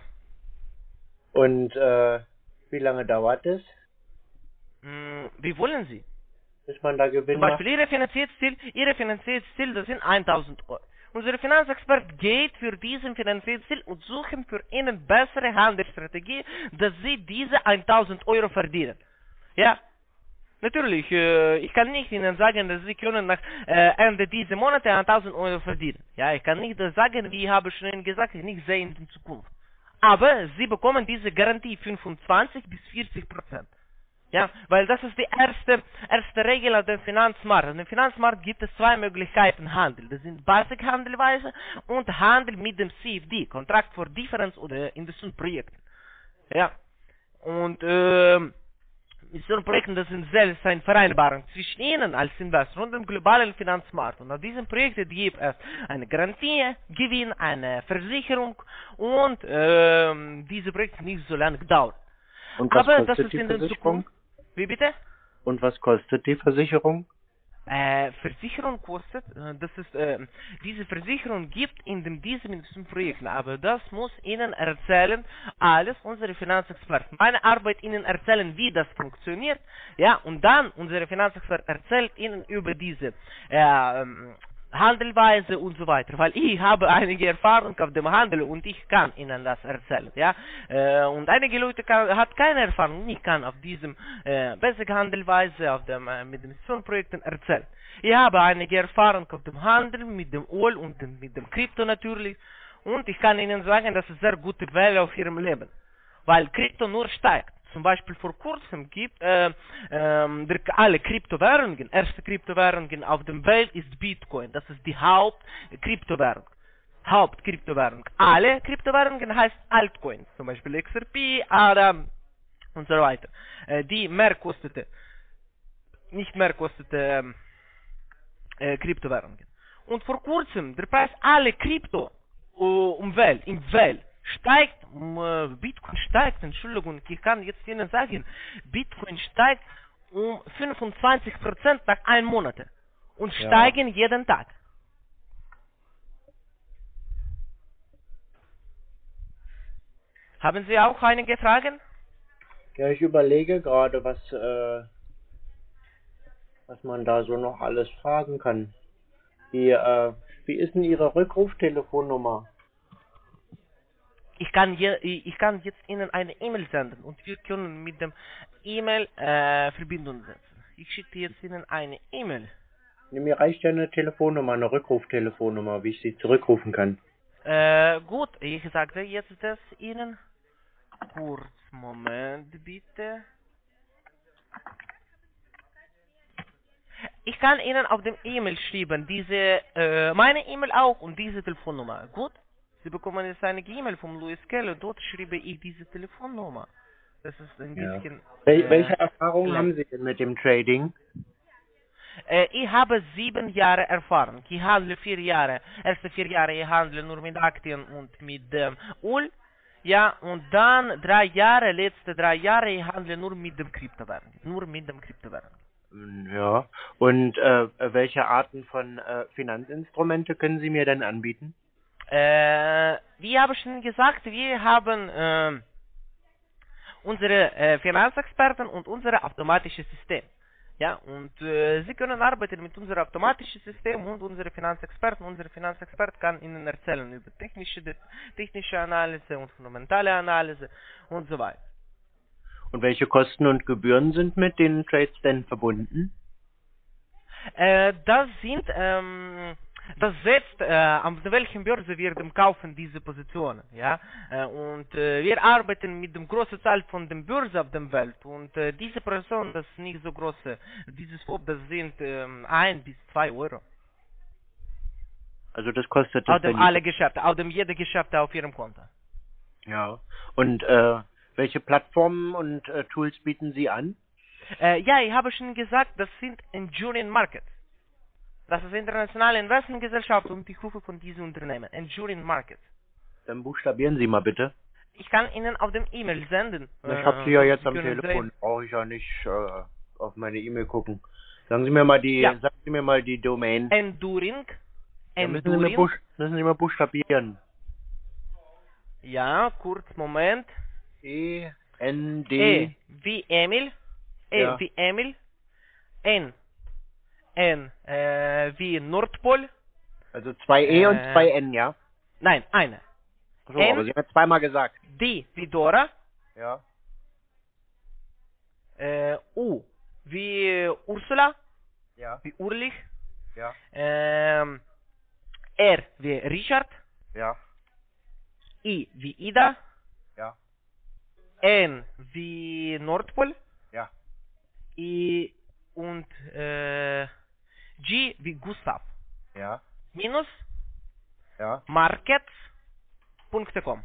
Und äh, wie lange dauert es? Hm, wie wollen Sie? Bis man da Gewinn Zum Beispiel macht? Ihre Finanzierungsziel, Ihre Finanzierungsziel, das sind tausend Euro. Unser Finanzexpert geht für diesen Finanzierungsziel und suchen für Ihnen bessere Handelsstrategie, dass Sie diese tausend Euro verdienen. Ja, natürlich, äh, ich kann nicht Ihnen sagen, dass Sie können nach äh, Ende dieser Monate tausend Euro verdienen. Ja, ich kann nicht das sagen, wie ich habe schon Ihnen gesagt, ich nicht sehe in der Zukunft. Aber Sie bekommen diese Garantie fünfundzwanzig bis vierzig Prozent. Ja, weil das ist die erste, erste Regel auf dem Finanzmarkt. Auf dem Finanzmarkt gibt es zwei Möglichkeiten Handel. Das sind Basic-Handelweise und Handel mit dem C F D, Contract for Difference oder Investitionsprojekten. Ja, und ähm, Investitionsprojekten, das sind selbst eine Vereinbarung zwischen Ihnen als Investor und dem globalen Finanzmarkt. Und auf diesen Projekten gibt es eine Garantie, Gewinn, eine Versicherung und ähm, diese Projekte nicht so lange dauern. Und was Aber das kostet ist die in der Versicherung? Zukunft. Wie bitte? Und was kostet die Versicherung? Äh, Versicherung kostet, äh, das ist, äh, diese Versicherung gibt in dem, diesem Projekten, aber das muss Ihnen erzählen, alles unsere Finanzexperten. Meine Arbeit Ihnen erzählen, wie das funktioniert, ja, und dann unsere Finanzexpert erzählt Ihnen über diese, äh, Handelweise und so weiter, weil ich habe einige Erfahrung auf dem Handel und ich kann Ihnen das erzählen, ja, äh, und einige Leute kann, hat keine Erfahrung, ich kann auf diesem äh, bessere Handelweise, auf dem äh, mit den Investitionsprojekten erzählen. Ich habe einige Erfahrung auf dem Handel, mit dem Öl und dem, mit dem Krypto natürlich und ich kann Ihnen sagen, das ist sehr gute Welle auf Ihrem Leben, weil Krypto nur steigt. Zum Beispiel vor kurzem gibt äh, ähm, der, alle Kryptowährungen, erste Kryptowährungen auf der Welt ist Bitcoin. Das ist die Hauptkryptowährung. Hauptkryptowährung. Alle Kryptowährungen heißt Altcoins, zum Beispiel X R P, A D A und so weiter. Äh, die mehr kostete, nicht mehr kostete äh, Kryptowährungen. Und vor kurzem der Preis alle Krypto uh, um Welt, im Welt steigt, um, äh, Bitcoin steigt, Entschuldigung, ich kann jetzt Ihnen sagen, Bitcoin steigt um fünfundzwanzig Prozent nach einem Monat und Ja. steigen jeden Tag. Haben Sie auch einige Fragen? Ja, ich überlege gerade, was, äh, was man da so noch alles fragen kann. Wie, äh, wie ist denn Ihre Rückruftelefonnummer? Ich kann, je, ich kann jetzt Ihnen eine E-Mail senden und wir können mit dem E-Mail äh, Verbindung setzen. Ich schicke jetzt Ihnen eine E-Mail. Nee, mir reicht ja eine Telefonnummer, eine Rückruftelefonnummer, wie ich Sie zurückrufen kann. Äh, gut, ich sagte jetzt das Ihnen. Kurz, Moment bitte. Ich kann Ihnen auf dem E-Mail schreiben, diese, äh, meine E-Mail auch und diese Telefonnummer. Gut? Sie bekommen jetzt eine E-Mail vom Louis Keller, dort schreibe ich diese Telefonnummer. Das ist ein Ja. bisschen... Wel äh, welche Erfahrungen schlecht. haben Sie denn mit dem Trading? Äh, ich habe sieben Jahre Erfahrung. Ich handle vier Jahre. Erste vier Jahre ich handle nur mit Aktien und mit ähm, Öl. Ja, und dann drei Jahre, letzte drei Jahre, ich handle nur mit dem Kryptowährungen. Nur mit dem Kryptowährungen. Ja. Und äh, welche Arten von äh, Finanzinstrumente können Sie mir denn anbieten? Äh, wie habe ich schon gesagt, wir haben äh, unsere äh, Finanzexperten und unser automatisches System. Ja, und äh, Sie können arbeiten mit unserem automatischen System und unsere Finanzexperten. Unsere Finanzexpert kann Ihnen erzählen über technische, technische Analyse und fundamentale Analyse und so weiter. Und welche Kosten und Gebühren sind mit den Trades denn verbunden? Äh, das sind, ähm, das setzt, äh, an welchen Börse wir dem kaufen diese Positionen, ja, äh, und äh, wir arbeiten mit dem großen Zahl von den Börsen auf der Welt und äh, diese Position, das ist nicht so große, dieses Swap, das sind ähm, ein bis zwei Euro. Also das kostet Auf das dem alle Geschäfte, auf dem jede Geschäfte auf Ihrem Konto. Ja. Und äh, welche Plattformen und äh, Tools bieten Sie an? Äh, ja, ich habe schon gesagt, das sind Enduring Markets. Das ist internationale Investmentgesellschaft und ich rufe von diesem Unternehmen. Enduring Markets. Dann buchstabieren Sie mal bitte. Ich kann Ihnen auf dem E-Mail senden. Ich habe Sie ja jetzt Sie am können Telefon, sehen. brauche ich ja nicht äh, auf meine E-Mail gucken. Sagen Sie mir mal die, Ja. sagen Sie mir mal die Domain. Enduring. Ja, müssen, Sie mir Enduring. buch, müssen Sie mal buchstabieren. Ja, kurz, Moment. E N E D. wie Emil. E Ja. wie Emil. N. N äh, wie Nordpol. Also zwei E und Äh, zwei N, ja? Nein, eine. So, N. aber Sie haben ja zweimal gesagt. D wie Dora. Ja. Äh, U wie Ursula. Ja. Wie Urlich. Ja. Ähm, R wie Richard. Ja. I wie Ida. Ja. N wie Nordpol. Ja. I und äh, G wie Gustav. Ja. Minus Ja. markets punkt com.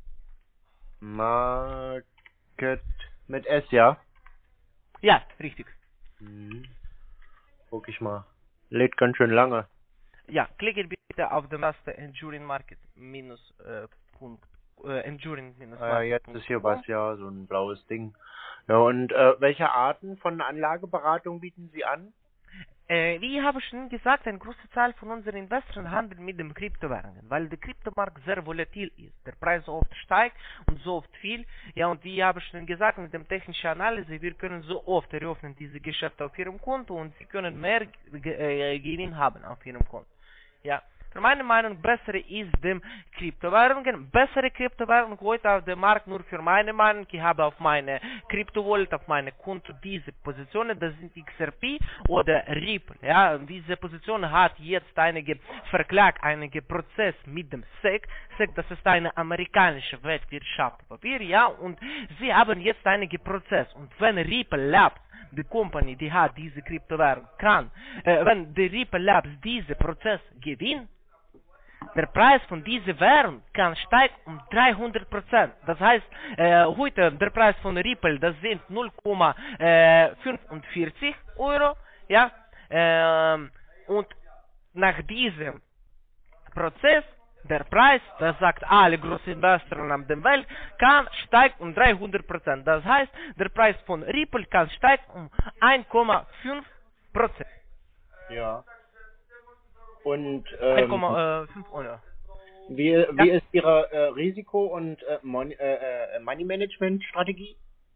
Market mit S, ja? Ja, richtig. Mhm. Guck ich mal. Lädt ganz schön lange. Ja, klicke bitte auf die Taste Enduring Market minus äh, Punkt, äh, Enduring minus Äh, Market. jetzt ist hier was, ja, so ein blaues Ding. Ja, und äh, welche Arten von Anlageberatung bieten Sie an? Äh, wie ich habe schon gesagt, eine große Zahl von unseren Investoren handeln mit dem Kryptowährungen, weil der Kryptomarkt sehr volatil ist. Der Preis so oft steigt und so oft viel. Ja, und wie ich habe schon gesagt, mit dem technischen Analyse, wir können so oft eröffnen diese Geschäfte auf Ihrem Konto und Sie können mehr Ge äh, Gewinn haben auf Ihrem Konto. Ja. Für meine Meinung, bessere ist dem Kryptowährungen. Bessere Kryptowährung heute auf dem Markt, nur für meine Meinung. Ich habe auf meine Kryptowallet, auf meine Konto diese Positionen, das sind X R P oder Ripple. Ja, und diese Position hat jetzt einige Verklag, einige Prozess mit dem S E C. S E C, das ist eine amerikanische Wertwirtschaftspapier, ja, und sie haben jetzt einige Prozess. Und wenn Ripple Labs, die Company, die hat diese Kryptowährung, kann, äh, wenn die Ripple Labs diese Prozess gewinnt, der Preis von dieser Währung kann steigen um dreihundert Prozent. Das heißt, äh, heute der Preis von Ripple, das sind null Komma fünfundvierzig Euro, ja, ähm, und nach diesem Prozess, der Preis, das sagt alle großen Investoren auf der Welt, kann steigen um dreihundert Prozent. Das heißt, der Preis von Ripple kann steigen um eins Komma fünf Prozent. Ja. Und eins ähm, Komma fünf Euro. wie, wie ist Ihre äh, Risiko- und äh, Mon äh, äh, Money-Management-Strategie?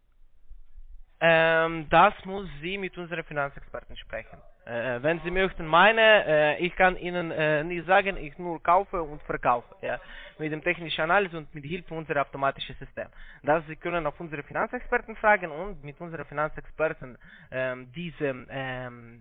Ähm, das muss Sie mit unseren Finanzexperten sprechen. Äh, wenn Sie möchten, meine, äh, ich kann Ihnen äh, nicht sagen, ich nur kaufe und verkaufe. Ja, mit dem technischen Analyse und mit Hilfe unserer automatischen System. Das Sie können auf unsere Finanzexperten fragen und mit unseren Finanzexperten ähm, diese ähm,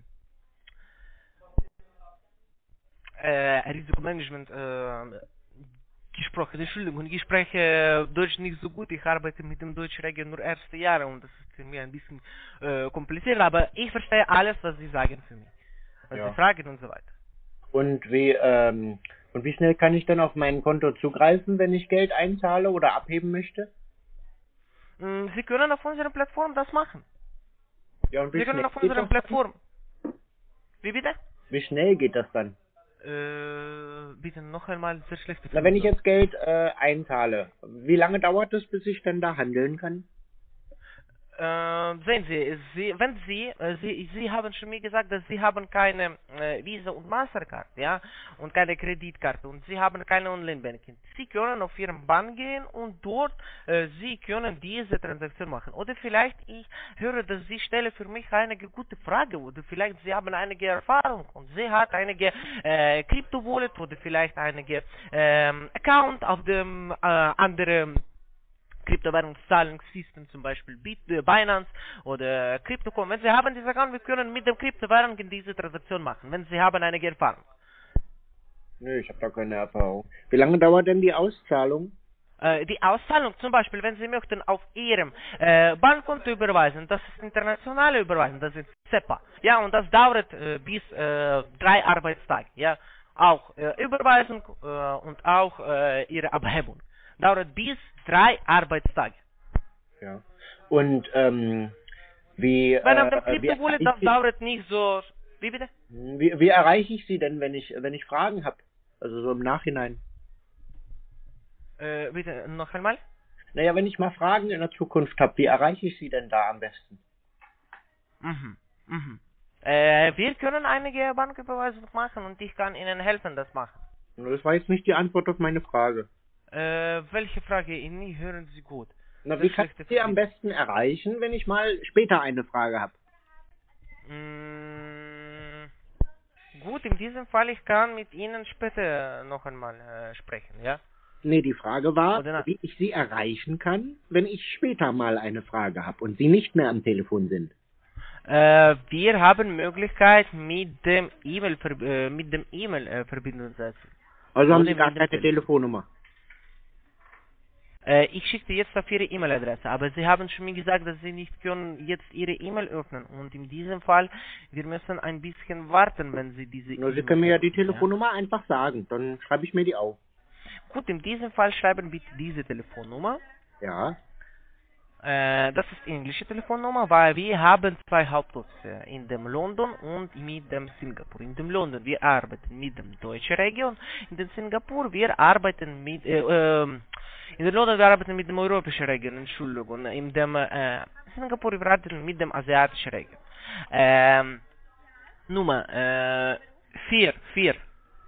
äh, Risikomanagement äh, gesprochen. Entschuldigung, ich spreche Deutsch nicht so gut. Ich arbeite mit dem Deutschregion nur erste Jahre und das ist für mich ein bisschen äh, kompliziert, aber ich verstehe alles, was Sie sagen für mich. Was Ja. Sie fragen und so weiter. Und wie ähm, und wie schnell kann ich dann auf mein Konto zugreifen, wenn ich Geld einzahle oder abheben möchte? Mm, Sie können auf unserer Plattform das machen. Ja, und wie Sie können schnell auf geht unserer das Plattform. Wie bitte? dann? Wie schnell geht das dann? Äh, bitte noch einmal, sehr schlechte Na, wenn ich Verbindung. jetzt Geld äh, einzahle, wie lange dauert es, bis ich dann da handeln kann? Äh, sehen Sie, Sie, wenn Sie, äh, Sie, Sie haben schon mir gesagt, dass Sie haben keine äh, Visa und Mastercard, ja, und keine Kreditkarte und Sie haben keine Online-Banking. Sie können auf Ihren Bank gehen und dort, äh, Sie können diese Transaktion machen. Oder vielleicht, ich höre, dass Sie stellen für mich einige gute Frage oder vielleicht Sie haben einige Erfahrung und Sie hat einige äh, Crypto-Wallet oder vielleicht einige ähm, Account auf dem äh, anderen Kryptowährungszahlungssystem, zum Beispiel Bit, äh, Binance oder Crypto.com. Wenn Sie haben diese Account, wir können mit dem Kryptowährungen diese Transaktion machen, wenn Sie haben einige Erfahrung. Nö, ich habe da keine Erfahrung. Wie lange dauert denn die Auszahlung? Äh, die Auszahlung zum Beispiel, wenn Sie möchten auf Ihrem äh, Bankkonto überweisen, das ist internationale Überweisung, das ist SEPA. Ja, und das dauert äh, bis äh, drei Arbeitstage. Ja, auch äh, Überweisung äh, und auch äh, Ihre Abhebung. Dauert bis drei Arbeitstage. Ja. Und ähm, wie, Wenn auf äh, dem wie, Crypto-Wallet, das wie, dauert nicht so... Wie bitte? wie, wie erreiche ich Sie denn, wenn ich wenn ich Fragen habe? Also so im Nachhinein. Äh, bitte, noch einmal? Naja, wenn ich mal Fragen in der Zukunft habe, wie erreiche ich Sie denn da am besten? Mhm, mhm. Äh, wir können einige Banküberweisungen machen und ich kann Ihnen helfen, das machen. Das war jetzt nicht die Antwort auf meine Frage. Äh, welche Frage? Nie hören Sie gut. Na, Sehr wie kann schlechte ich Sie am Verbindung. besten erreichen, wenn ich mal später eine Frage habe? Mm, gut, in diesem Fall, ich kann mit Ihnen später noch einmal äh, sprechen, ja? Nee, die Frage war, Oder na- wie ich Sie erreichen kann, wenn ich später mal eine Frage habe und Sie nicht mehr am Telefon sind. Äh, wir haben Möglichkeit mit dem E-Mail ver äh, mit dem E-Mail äh, Verbindung setzen. Also haben Oder Sie gar mit dem keine Telefon. Telefonnummer. Äh, ich schicke jetzt auf Ihre E-Mail-Adresse, aber Sie haben schon mir gesagt, dass Sie nicht können jetzt Ihre E-Mail öffnen und in diesem Fall, wir müssen ein bisschen warten, wenn Sie diese Nur Sie E-Mail können mir ja die öffnen, Telefonnummer einfach sagen, dann schreibe ich mir die auf. Gut, in diesem Fall schreiben bitte diese Telefonnummer. Ja. Äh, das ist englische Telefonnummer, weil wir haben zwei Hauptoffice in dem London und mit dem Singapur. In dem London wir arbeiten mit dem deutschen Region, in dem Singapur wir arbeiten mit äh, ähm, in der London wir arbeiten mit dem europäischen Region, Entschuldigung, in dem äh, Singapur wir arbeiten mit dem asiatischen Region. Ähm, Nummer äh, vier vier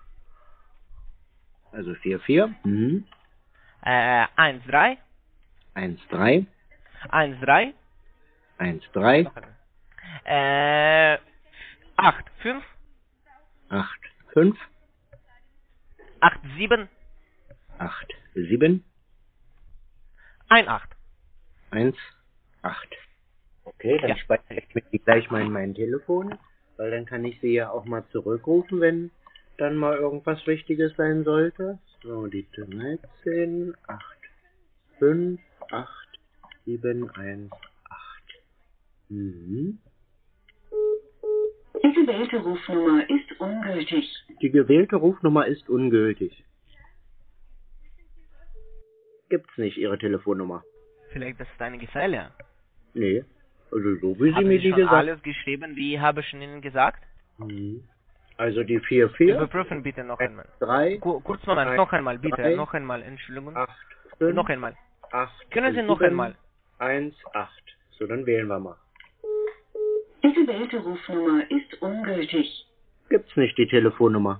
Also vier vier. Mhm. äh, eins drei eins drei. eins drei eins drei. äh, acht fünf acht fünf. acht sieben acht sieben. eins acht. eins acht. Okay, dann Ja. speichere ich mir die gleich mal in mein Telefon, weil dann kann ich Sie ja auch mal zurückrufen, wenn dann mal irgendwas Wichtiges sein sollte. So, die dreizehn acht fünf acht sieben eins acht. Mhm. Die gewählte Rufnummer ist ungültig. Die gewählte Rufnummer ist ungültig. Gibt's nicht, Ihre Telefonnummer? Vielleicht das ist eine Gefälle. Nee. Also so wie Sie Haben mir Sie die schon gesagt. alles geschrieben, wie habe ich Ihnen gesagt? Mhm. Also die vier vier. Überprüfen bitte noch einmal. drei. Ku- Kurz Moment, noch einmal, bitte, drei, noch einmal, Entschuldigung. acht fünf. Noch einmal. acht Können Sie noch sieben, einmal? eins acht. So, dann wählen wir mal. Die gewählte Rufnummer ist ungültig. Gibt's nicht die Telefonnummer?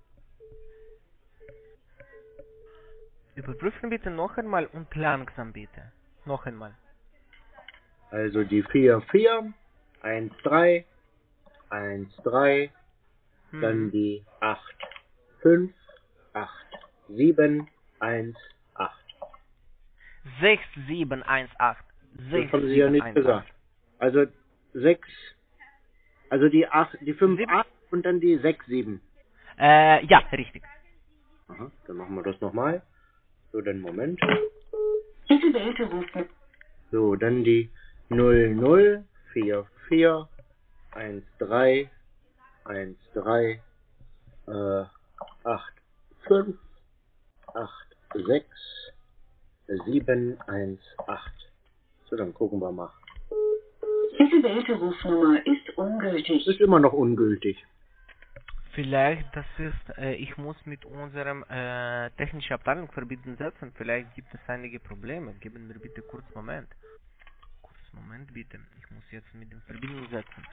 Überprüfen bitte noch einmal und langsam bitte. Noch einmal. Also die vier vier, eins drei, eins drei, dann Mhm. die acht fünf, acht sieben, eins acht. sechs sieben eins acht. Das haben Sie ja nicht gesagt. Also sechs, also die acht, die fünf Sieben. acht und dann die sechs sieben. Äh, ja, richtig. Aha, dann machen wir das nochmal. So, dann Moment. Die gewählte Rufnummer. So, dann die null null vier vier eins drei eins drei äh, acht fünf acht sechs sieben eins acht. So, dann gucken wir mal. Die gewählte Rufnummer ist ungültig. Ist immer noch ungültig. Vielleicht, das ist, äh, ich muss mit unserem äh, technischen Abteilung verbinden setzen. Vielleicht gibt es einige Probleme. Geben wir bitte kurz Moment. Kurz Moment. Moment bitte. Ich muss jetzt mit in Verbindung setzen.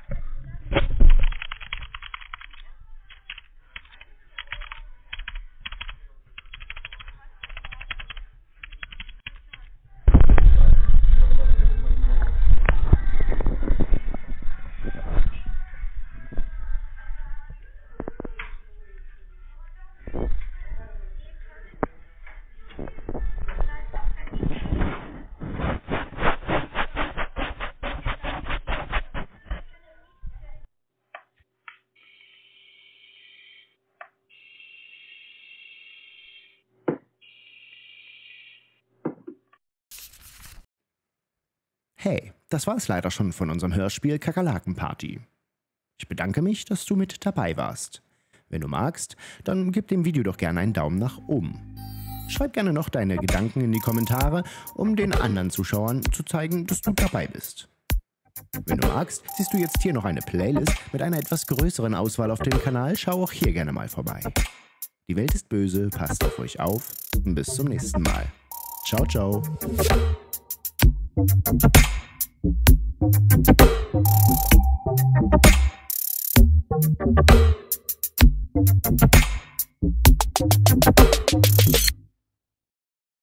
Hey, das war es leider schon von unserem Hörspiel Kakerlakenparty. Ich bedanke mich, dass du mit dabei warst. Wenn du magst, dann gib dem Video doch gerne einen Daumen nach oben. Schreib gerne noch deine Gedanken in die Kommentare, um den anderen Zuschauern zu zeigen, dass du dabei bist. Wenn du magst, siehst du jetzt hier noch eine Playlist mit einer etwas größeren Auswahl auf dem Kanal. Schau auch hier gerne mal vorbei. Die Welt ist böse, passt auf euch auf und bis zum nächsten Mal. Ciao, ciao. Thank you.